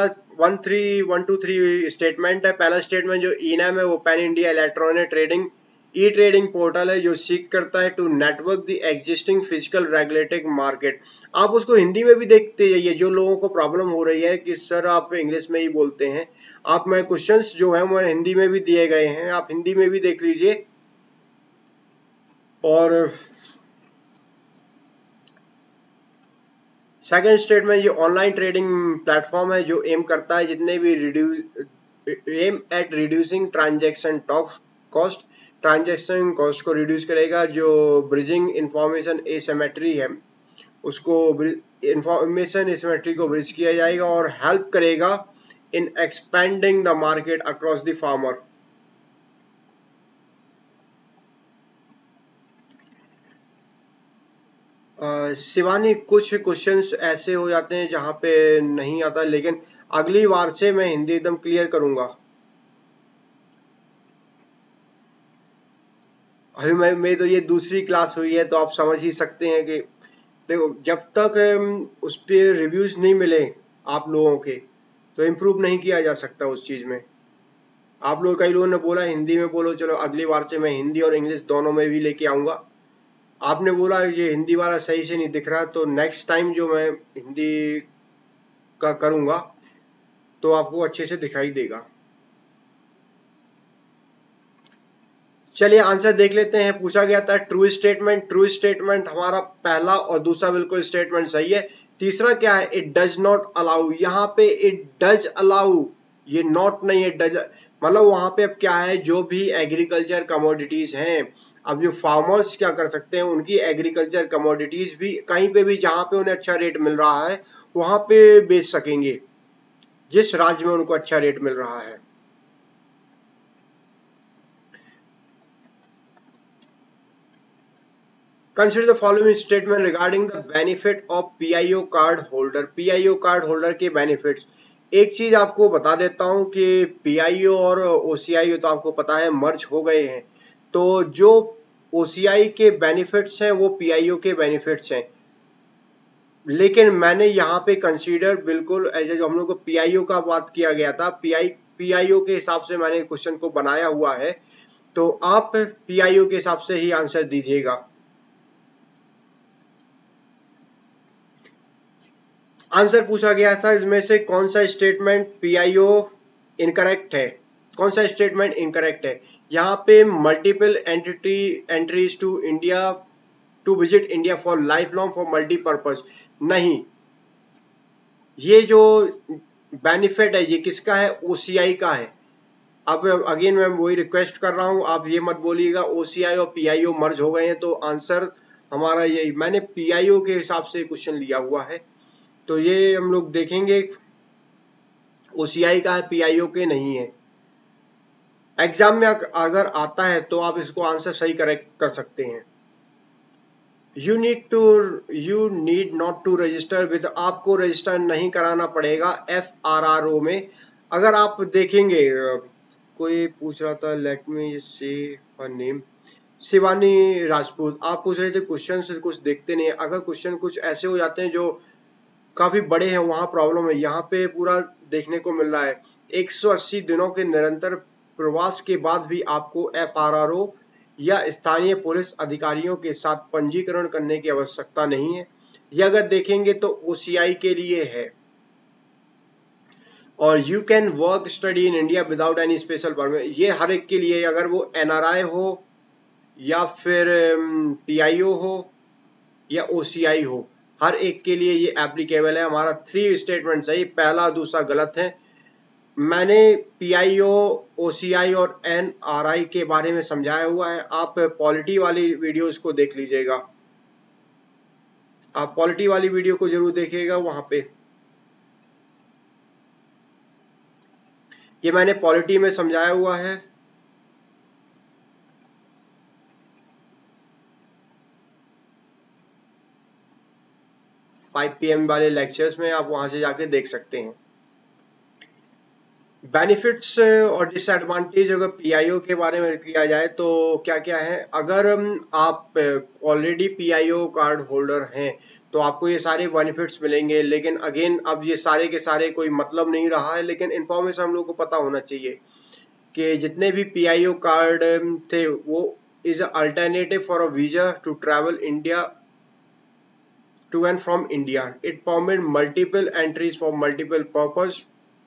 1 स्टेटमेंट है। पहला स्टेटमेंट जो ईनैम है वो pan India electronic trading e trading portal है, जो सीख करता है to network the existing physical regulating market. आप उसको हिंदी में भी देखते जाइए, जो लोगों को प्रॉब्लम हो रही है कि सर आप इंग्लिश में ही बोलते हैं, आप, मैं क्वेश्चंस जो है वो हिंदी में भी दिए गए हैं, आप हिंदी में भी देख लीजिए। और सेकेंड स्टेटमेंट, ये ऑनलाइन ट्रेडिंग प्लेटफॉर्म है जो एम करता है जितने भी aim at reducing cost transaction cost को रिड्यूस करेगा, जो ब्रिजिंग इंफॉर्मेशन एसिमेट्री है उसको, इंफॉर्मेशन एसिमेट्री को ब्रिज किया जाएगा और हेल्प करेगा in expanding the market across the farmer. Shivani, कुछ क्वेश्चंस ऐसे हो जाते हैं जहां पे नहीं आता, लेकिन अगली बार से मैं हिंदी एकदम क्लियर करूंगा। अभी मैं तो ये दूसरी क्लास हुई है, तो आप समझ ही सकते हैं कि देखो, जब तक उस पे रिव्यूज नहीं मिले आप लोगों के, तो इम्प्रूव नहीं किया जा सकता उस चीज में। आप लोग, कई लोगों ने बोला हिंदी में बोलो, चलो अगली बार से मैं हिंदी और इंग्लिश दोनों में भी लेके आऊंगा। आपने बोला ये हिंदी वाला सही से नहीं दिख रहा, तो नेक्स्ट टाइम जो मैं हिंदी का करूंगा तो आपको अच्छे से दिखाई देगा। चलिए आंसर देख लेते हैं। पूछा गया था ट्रू स्टेटमेंट। ट्रू स्टेटमेंट हमारा पहला और दूसरा बिल्कुल स्टेटमेंट सही है। तीसरा क्या है? It does not allow. यहाँ पे इट डज अलाउ, ये नॉट नहीं है, डज, मतलब वहां पे अब क्या है, जो भी एग्रीकल्चर कमोडिटीज हैं, अब जो फार्मर्स क्या कर सकते हैं, उनकी एग्रीकल्चर कमोडिटीज भी कहीं पे भी जहां पे उन्हें अच्छा रेट मिल रहा है वहां पे बेच सकेंगे, जिस राज्य में उनको अच्छा रेट मिल रहा है। Consider the following statement regarding the benefit of PIO card holder. PIO card holder के बेनिफिट्स। एक चीज आपको बता देता हूं कि PIO और OCI तो आपको पता है मर्ज हो गए हैं, तो जो OCI के बेनिफिट्स हैं वो PIO के बेनिफिट्स हैं। लेकिन मैंने यहाँ पे कंसीडर बिल्कुल ऐसे, जो हम लोग को PIO का बात किया गया था, PIO के हिसाब से मैंने क्वेश्चन को बनाया हुआ है, तो आप PIO के हिसाब से ही आंसर दीजिएगा। आंसर पूछा गया था इसमें से कौन सा स्टेटमेंट पीआईओ इनकरेक्ट है, कौन सा स्टेटमेंट इनकरेक्ट है। यहाँ पे multiple entries to India to visit India for life long for multipurpose, नहीं, ये जो बेनिफिट है ये किसका है? ओसीआई का है। अब अगेन मैं वही रिक्वेस्ट कर रहा हूं, आप ये मत बोलिएगा ओसीआई और पीआईओ मर्ज हो गए हैं, तो आंसर हमारा यही, मैंने पीआईओ के हिसाब से क्वेश्चन लिया हुआ है, तो ये हम लोग देखेंगे ओसीआई का है, पीआईओ के नहीं है। एग्जाम में अगर आता है तो आप इसको आंसर सही करेक्ट कर सकते हैं। You need not to register with, आपको रजिस्टर नहीं कराना पड़ेगा FRRO में। अगर आप देखेंगे, कोई पूछ रहा था, let me see her name, Shivani Rajput, आप पूछ रहे थे क्वेश्चन से कुछ देखते नहीं, अगर क्वेश्चन कुछ ऐसे हो जाते हैं जो काफी बड़े हैं, वहां प्रॉब्लम है। यहाँ पे पूरा देखने को मिल रहा है 180 दिनों के निरंतर प्रवास के बाद भी आपको FRRO या स्थानीय पुलिस अधिकारियों के साथ पंजीकरण करने की आवश्यकता नहीं है। ये अगर देखेंगे तो OCI के लिए है। और you can work study in India without any special permit, ये हर एक के लिए, अगर वो NRI हो या फिर PIO हो या OCI हो, हर एक के लिए ये एप्लीकेबल है। हमारा 3 स्टेटमेंट सही, पहला दूसरा गलत है। मैंने PIO, OCI और NRI के बारे में समझाया हुआ है, आप पॉलिटी वाली वीडियोस को देख लीजिएगा, आप पॉलिटी वाली वीडियो को जरूर देखिएगा। वहां पे ये मैंने पॉलिटी में समझाया हुआ है। फाइव PM वाले लेक्चर्स में आप वहां से जाके देख सकते हैं। बेनिफिट्स और डिसएडवांटेज अगर PIO के बारे में किया जाए तो क्या क्या है। अगर आप ऑलरेडी PIO कार्ड होल्डर हैं तो आपको ये सारे बेनिफिट्स मिलेंगे, लेकिन अगेन अब ये सारे के सारे कोई मतलब नहीं रहा है, लेकिन इन्फॉर्मेशन हम लोग को पता होना चाहिए कि जितने भी PIO कार्ड थे वो is alternative for a visa to travel India to and from India. It permit multiple entries for multiple purpose.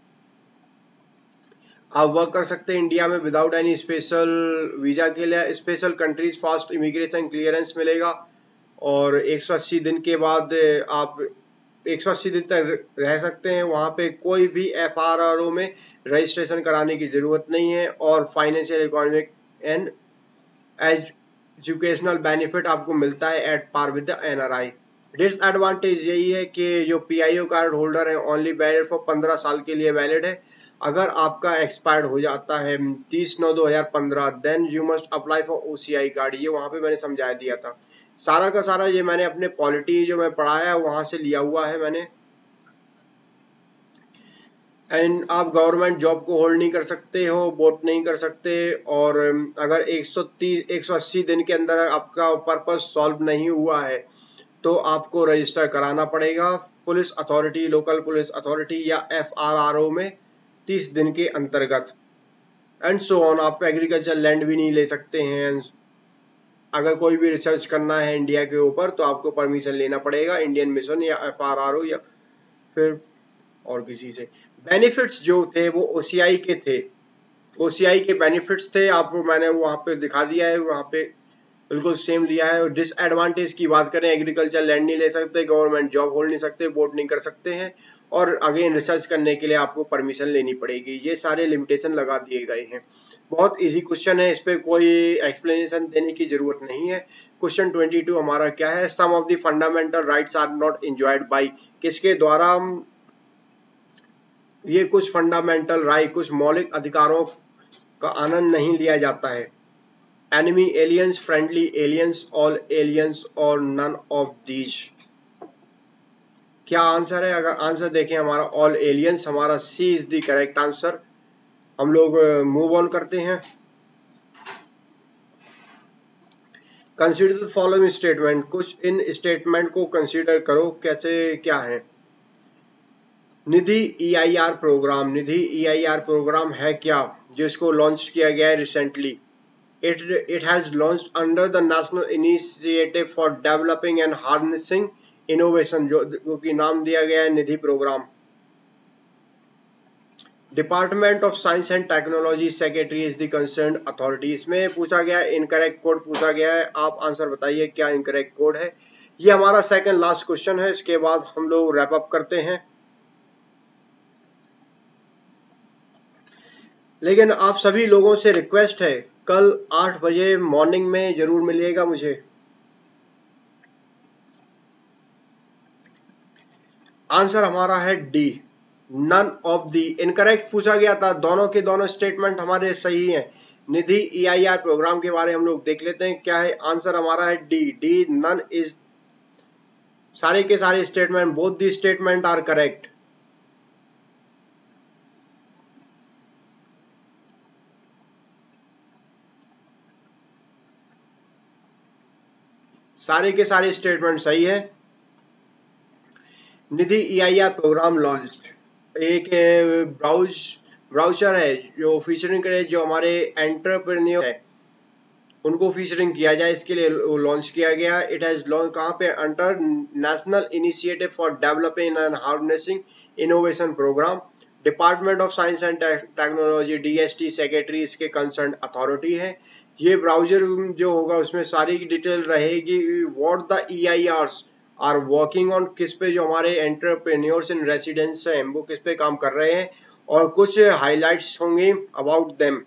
आप वर्क कर सकते हैं इंडिया में विदाउट एनी स्पेशल वीजा के लिए। Special countries fast immigration clearance मिलेगा, और 180 दिन के बाद आप 180 दिन तक रह सकते हैं वहां पे। कोई भी FRRO में रजिस्ट्रेशन कराने की जरूरत नहीं है, और financial, economic and educational benefit आपको मिलता है at par with the NRI। Disadvantage यही है कि जो PIO कार्ड होल्डर है ओनली वैलिड फॉर 15 साल के लिए वैलिड है। अगर आपका एक्सपायर्ड हो जाता है 30/9/2015, then you must apply for OCI card. ये वहां पे मैंने समझा दिया था। सारा का सारा ये मैंने अपने पॉलिटी जो मैं पढ़ाया है वहां से लिया हुआ है मैंने। एंड आप गवर्नमेंट जॉब को होल्ड नहीं कर सकते हो, वोट नहीं कर सकते, और अगर 130 180 दिन के अंदर आपका पर्पस सॉल्व नहीं हुआ है तो आपको रजिस्टर कराना पड़ेगा police authority, local police authority या FRRO में 30 दिन के अंतर्गत। And so on. आप एग्रीकल्चर लैंड भी नहीं ले सकते हैं। अगर कोई भी रिसर्च करना है इंडिया के ऊपर तो आपको परमिशन लेना पड़ेगा इंडियन मिशन या FRRO या फिर और किसी से। बेनिफिट्स जो थे वो OCI के थे, OCI के बेनिफिट्स थे, आपको मैंने वहाँ पे दिखा दिया है, वहाँ पे बिल्कुल सेम लिया है। और डिसएडवांटेज की बात करें, एग्रीकल्चर लैंड नहीं ले सकते, गवर्नमेंट जॉब होल्ड नहीं सकते, वोट नहीं कर सकते हैं, और अगेन रिसर्च करने के लिए आपको परमिशन लेनी पड़ेगी। ये सारे लिमिटेशन लगा दिए गए हैं। बहुत इजी क्वेश्चन है, इस पे कोई एक्सप्लेनेशन देने की जरूरत नहीं है। क्वेश्चन 22 हमारा क्या है? Some of the fundamental rights are not enjoyed by, किसके द्वारा ये कुछ फंडामेंटल राइट, कुछ मौलिक अधिकारों का आनंद नहीं लिया जाता है? Enemy aliens, friendly aliens, all aliens और नन ऑफ दीज। क्या आंसर है? अगर आंसर देखें हमारा ऑल एलियंस, हमारा C is the correct answer. हम लोग मूव ऑन करते हैं। कंसीडर द फॉलोइंग स्टेटमेंट, कुछ इन स्टेटमेंट को कंसीडर करो, कैसे क्या है? NIDHI EIR programme, NIDHI EIR programme है क्या जिसको लॉन्च किया गया है recently? It has launched under the National Initiative for Developing and Harnessing Innovation, जो कि नाम दिया गया है NIDHI programme. Department of science and technology secretary is the concern authority. इसमें पूछा गया है, इनकरेक्ट कोड पूछा गया है, आप आंसर बताइए क्या इनकरेक्ट कोड है। ये हमारा सेकंड लास्ट क्वेश्चन है, इसके बाद हम लोग रैप अप करते हैं। लेकिन आप सभी लोगों से रिक्वेस्ट है, कल 8 बजे मॉर्निंग में जरूर मिलिएगा मुझे। आंसर हमारा है D, none of the. Incorrect पूछा गया था, दोनों के दोनों स्टेटमेंट हमारे सही हैं। निधि EIR प्रोग्राम के बारे में हम लोग देख लेते हैं क्या है। आंसर हमारा है डी, नन इज, सारे के सारे statement, both the statement are correct. सारे के सारे स्टेटमेंट सही है। निधि EIR प्रोग्राम लॉन्च, एक ब्राउचर है जो फीचरिंग करे, जो हमारे एंटरप्रेन्योर है उनको फीचरिंग किया जाए, इसके लिए लॉन्च किया गया। इट हैज लॉन्च कहाँ पे? Under national initiative for developing and harnessing innovation programme. Department of science and technology DST secretary इसके कंसर्न अथॉरिटी है। ये ब्राउजर जो होगा उसमें सारी डिटेल रहेगी, what the EIRs are working on, किस पे जो हमारे एंटरप्रेन्योर्स इन रेसिडेंस हैं वो किस पे काम कर रहे हैं, और कुछ हाईलाइट्स होंगे about them.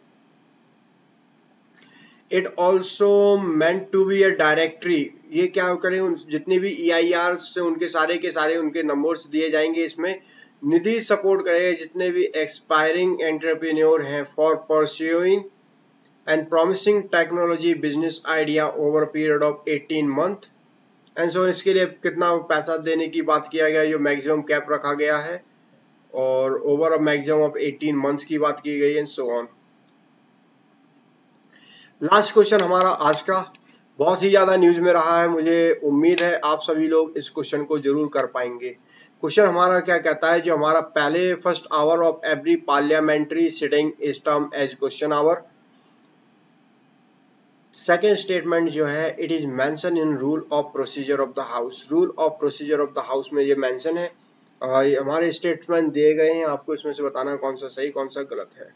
It also meant to be a directory, ये क्या करें, जितने भी EIRs से उनके सारे के सारे उनके नंबर्स दिए जाएंगे इसमें। निधि सपोर्ट करेगा जितने भी एक्सपायरिंग एंटरप्रेन्योर हैं for pursuing and promising technology business idea over period of 18 month. And so इसके लिए कितना पैसा देने की बात किया गया, जो मैक्सिमम कैप रखा गया है, और over a maximum of 18 months की बात की गई, and so on. Last question हमारा आज का बहुत ही ज्यादा न्यूज में रहा है, मुझे उम्मीद है आप सभी लोग इस क्वेश्चन को जरूर कर पाएंगे। क्वेश्चन हमारा क्या कहता है, जो हमारा पहले first hour of every parliamentary sitting is term as question hour. Second statement जो है, it is mention in rule of procedure of the house. Rule of procedure of the house में ये मेंशन है। हमारे स्टेटमेंट दिए गए हैं, आपको इसमें से बताना कौन सा सही कौन सा गलत है।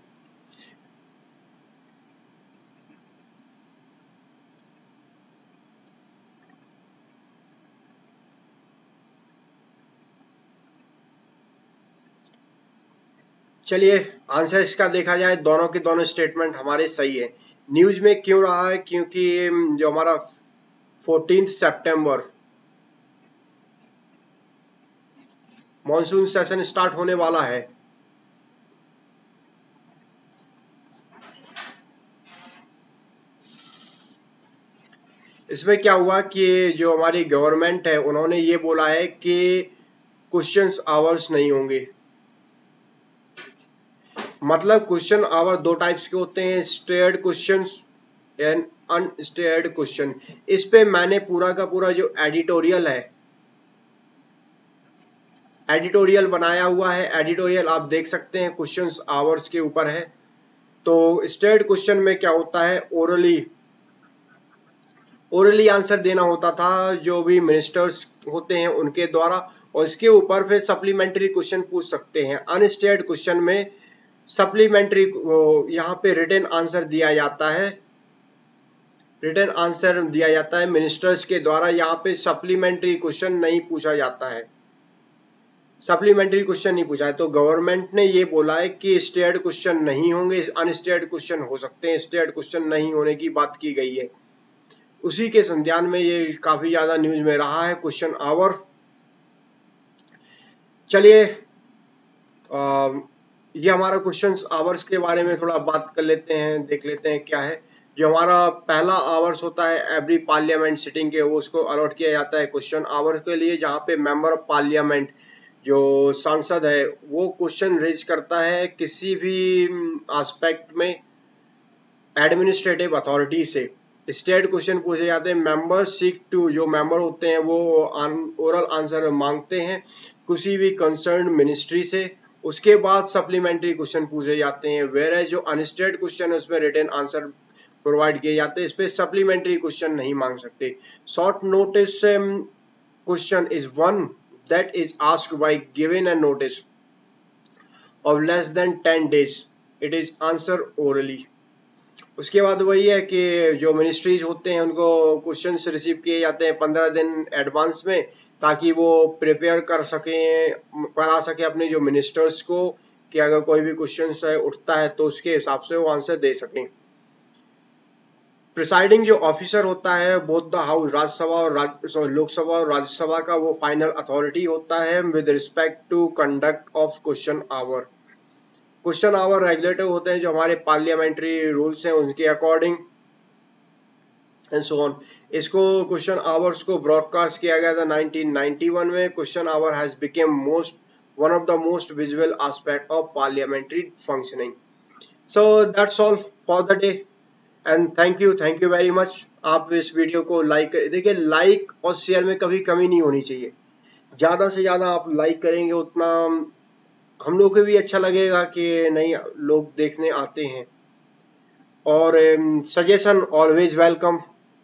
चलिए आंसर इसका देखा जाए, दोनों के दोनों स्टेटमेंट हमारे सही है। न्यूज में क्यों रहा है? क्योंकि जो हमारा 14 सितंबर मॉनसून सेशन स्टार्ट होने वाला है। इसमें क्या हुआ कि जो हमारी गवर्नमेंट है उन्होंने ये बोला है कि क्वेश्चंस आवर्स नहीं होंगे। मतलब क्वेश्चन आवर दो टाइप्स के होते हैं, starred questions and unstarred question. इस पे मैंने पूरा का पूरा जो एडिटोरियल बनाया हुआ है, एडिटोरियल आप देख सकते हैं, क्वेश्चंस आवर्स के ऊपर है। तो स्टेयर्ड क्वेश्चन में क्या होता है, ओरली आंसर देना होता था जो भी मिनिस्टर्स होते हैं उनके द्वारा, और इसके ऊपर फिर सप्लीमेंट्री क्वेश्चन पूछ सकते हैं। अनस्टेयर्ड क्वेश्चन में सप्लीमेंट्री यहाँ पे रिटन आंसर दिया जाता है, मिनिस्टर्स के द्वारा। यहाँ पे सप्लीमेंट्री क्वेश्चन नहीं पूछा जाता है, सप्लीमेंट्री क्वेश्चन नहीं पूछा है। तो गवर्नमेंट ने ये बोला है कि स्टेयर्ड क्वेश्चन नहीं होंगे, अनस्टेयर्ड क्वेश्चन हो सकते हैं, स्टेयर्ड क्वेश्चन नहीं होने की बात की गई है। उसी के संज्ञान में ये काफी ज्यादा न्यूज में रहा है क्वेश्चन आवर। चलिए ये हमारा क्वेश्चन आवर्स के बारे में थोड़ा बात कर लेते हैं, देख लेते हैं क्या है। जो हमारा पहला आवर्स होता है एवरी पार्लियामेंट सिटिंग के, वो उसको अलॉट किया जाता है क्वेश्चन आवर्स के लिए, जहाँ पे मेंबर ऑफ पार्लियामेंट जो सांसद है वो क्वेश्चन रेज करता है किसी भी एस्पेक्ट में एडमिनिस्ट्रेटिव अथॉरिटी से। स्टेट क्वेश्चन पूछे जाते हैं, मेंबर सीक टू, जो मेंबर होते हैं वो ओरल आंसर मांगते हैं किसी भी कंसर्न मिनिस्ट्री से। उसके बाद सप्लीमेंट्री क्वेश्चन पूछे जाते हैं, वेयर जो अनस्टेट क्वेश्चन है उसमें रिटन आंसर प्रोवाइड किए जाते हैं, इस पे सप्लीमेंट्री क्वेश्चन नहीं मांग सकते। Short notice question is one that is asked by given a notice of less than 10 days, it is answer orally। उसके बाद वही है कि जो मिनिस्ट्रीज होते हैं उनको क्वेश्चंस रिसीव किए जाते हैं 15 दिन एडवांस में, ताकि वो प्रिपेयर करा सके अपने जो मिनिस्टर्स को, कि अगर कोई भी क्वेश्चन उठता है तो उसके हिसाब से वो आंसर दे सकें। प्रिसाइडिंग जो ऑफिसर होता है बोथ द हाउस, राज्यसभा और लोकसभा और राज्यसभा का, वो फाइनल अथॉरिटी होता है with respect to conduct of question hour. Question hour regulative होते हैं जो हमारे पार्लियामेंट्री रूल्स हैं उनके अकॉर्डिंग एंड सो ऑन। इसको क्वेश्चन आवर्स को ब्रॉडकास्ट किया गया था 1991 में। Question hour has become one of the most visual aspect of parliamentary functioning. So that's all for the day and thank you very much. आप इस video को like करें, देखिए लाइक और शेयर में कभी कमी नहीं होनी चाहिए, ज़्यादा से ज़्यादा आप लाइक करेंगे उतना हम लोग को भी अच्छा लगेगा कि नहीं लोग देखने आते हैं। और सजेशन ऑलवेज वेलकम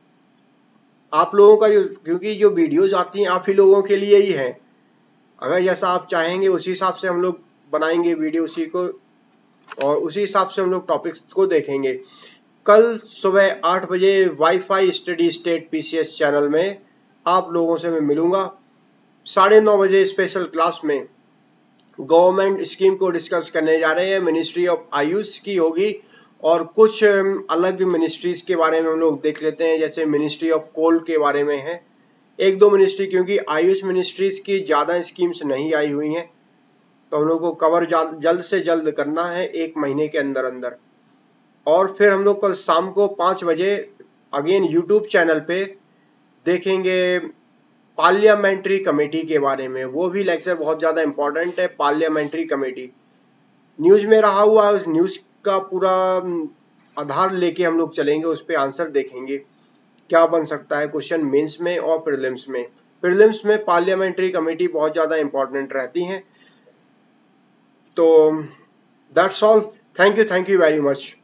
आप लोगों का, क्योंकि जो वीडियोज आती हैं आप ही लोगों के लिए ही हैं। अगर जैसा आप चाहेंगे उसी हिसाब से हम लोग बनाएंगे वीडियो, उसी को और उसी हिसाब से हम लोग टॉपिक्स को देखेंगे। कल सुबह 8 बजे WiFi steady state PCS channel में आप लोगों से मैं मिलूंगा। 9:30 बजे स्पेशल क्लास में गवर्नमेंट स्कीम को डिस्कस करने जा रहे हैं, मिनिस्ट्री ऑफ आयुष की होगी, और कुछ अलग मिनिस्ट्रीज के बारे में हम लोग देख लेते हैं, जैसे मिनिस्ट्री ऑफ कोल के बारे में है, एक दो मिनिस्ट्री, क्योंकि आयुष मिनिस्ट्रीज की ज़्यादा स्कीम्स नहीं आई हुई हैं, तो हम लोग को कवर जल्द से जल्द करना है 1 महीने के अंदर अंदर। और फिर हम लोग कल शाम को 5 बजे अगेन यूट्यूब चैनल पे देखेंगे पार्लियामेंट्री कमेटी के बारे में, वो भी लेक्चर बहुत ज़्यादा इंपॉर्टेंट है। पार्लियामेंट्री कमेटी न्यूज़ में रहा हुआ है, उस न्यूज़ का पूरा आधार लेके हम लोग चलेंगे, उस पर आंसर देखेंगे क्या बन सकता है क्वेश्चन मेंस में और प्रीलिम्स में। प्रीलिम्स में पार्लियामेंट्री कमेटी बहुत ज़्यादा इंपॉर्टेंट रहती हैं। तो that's all, thank you very much.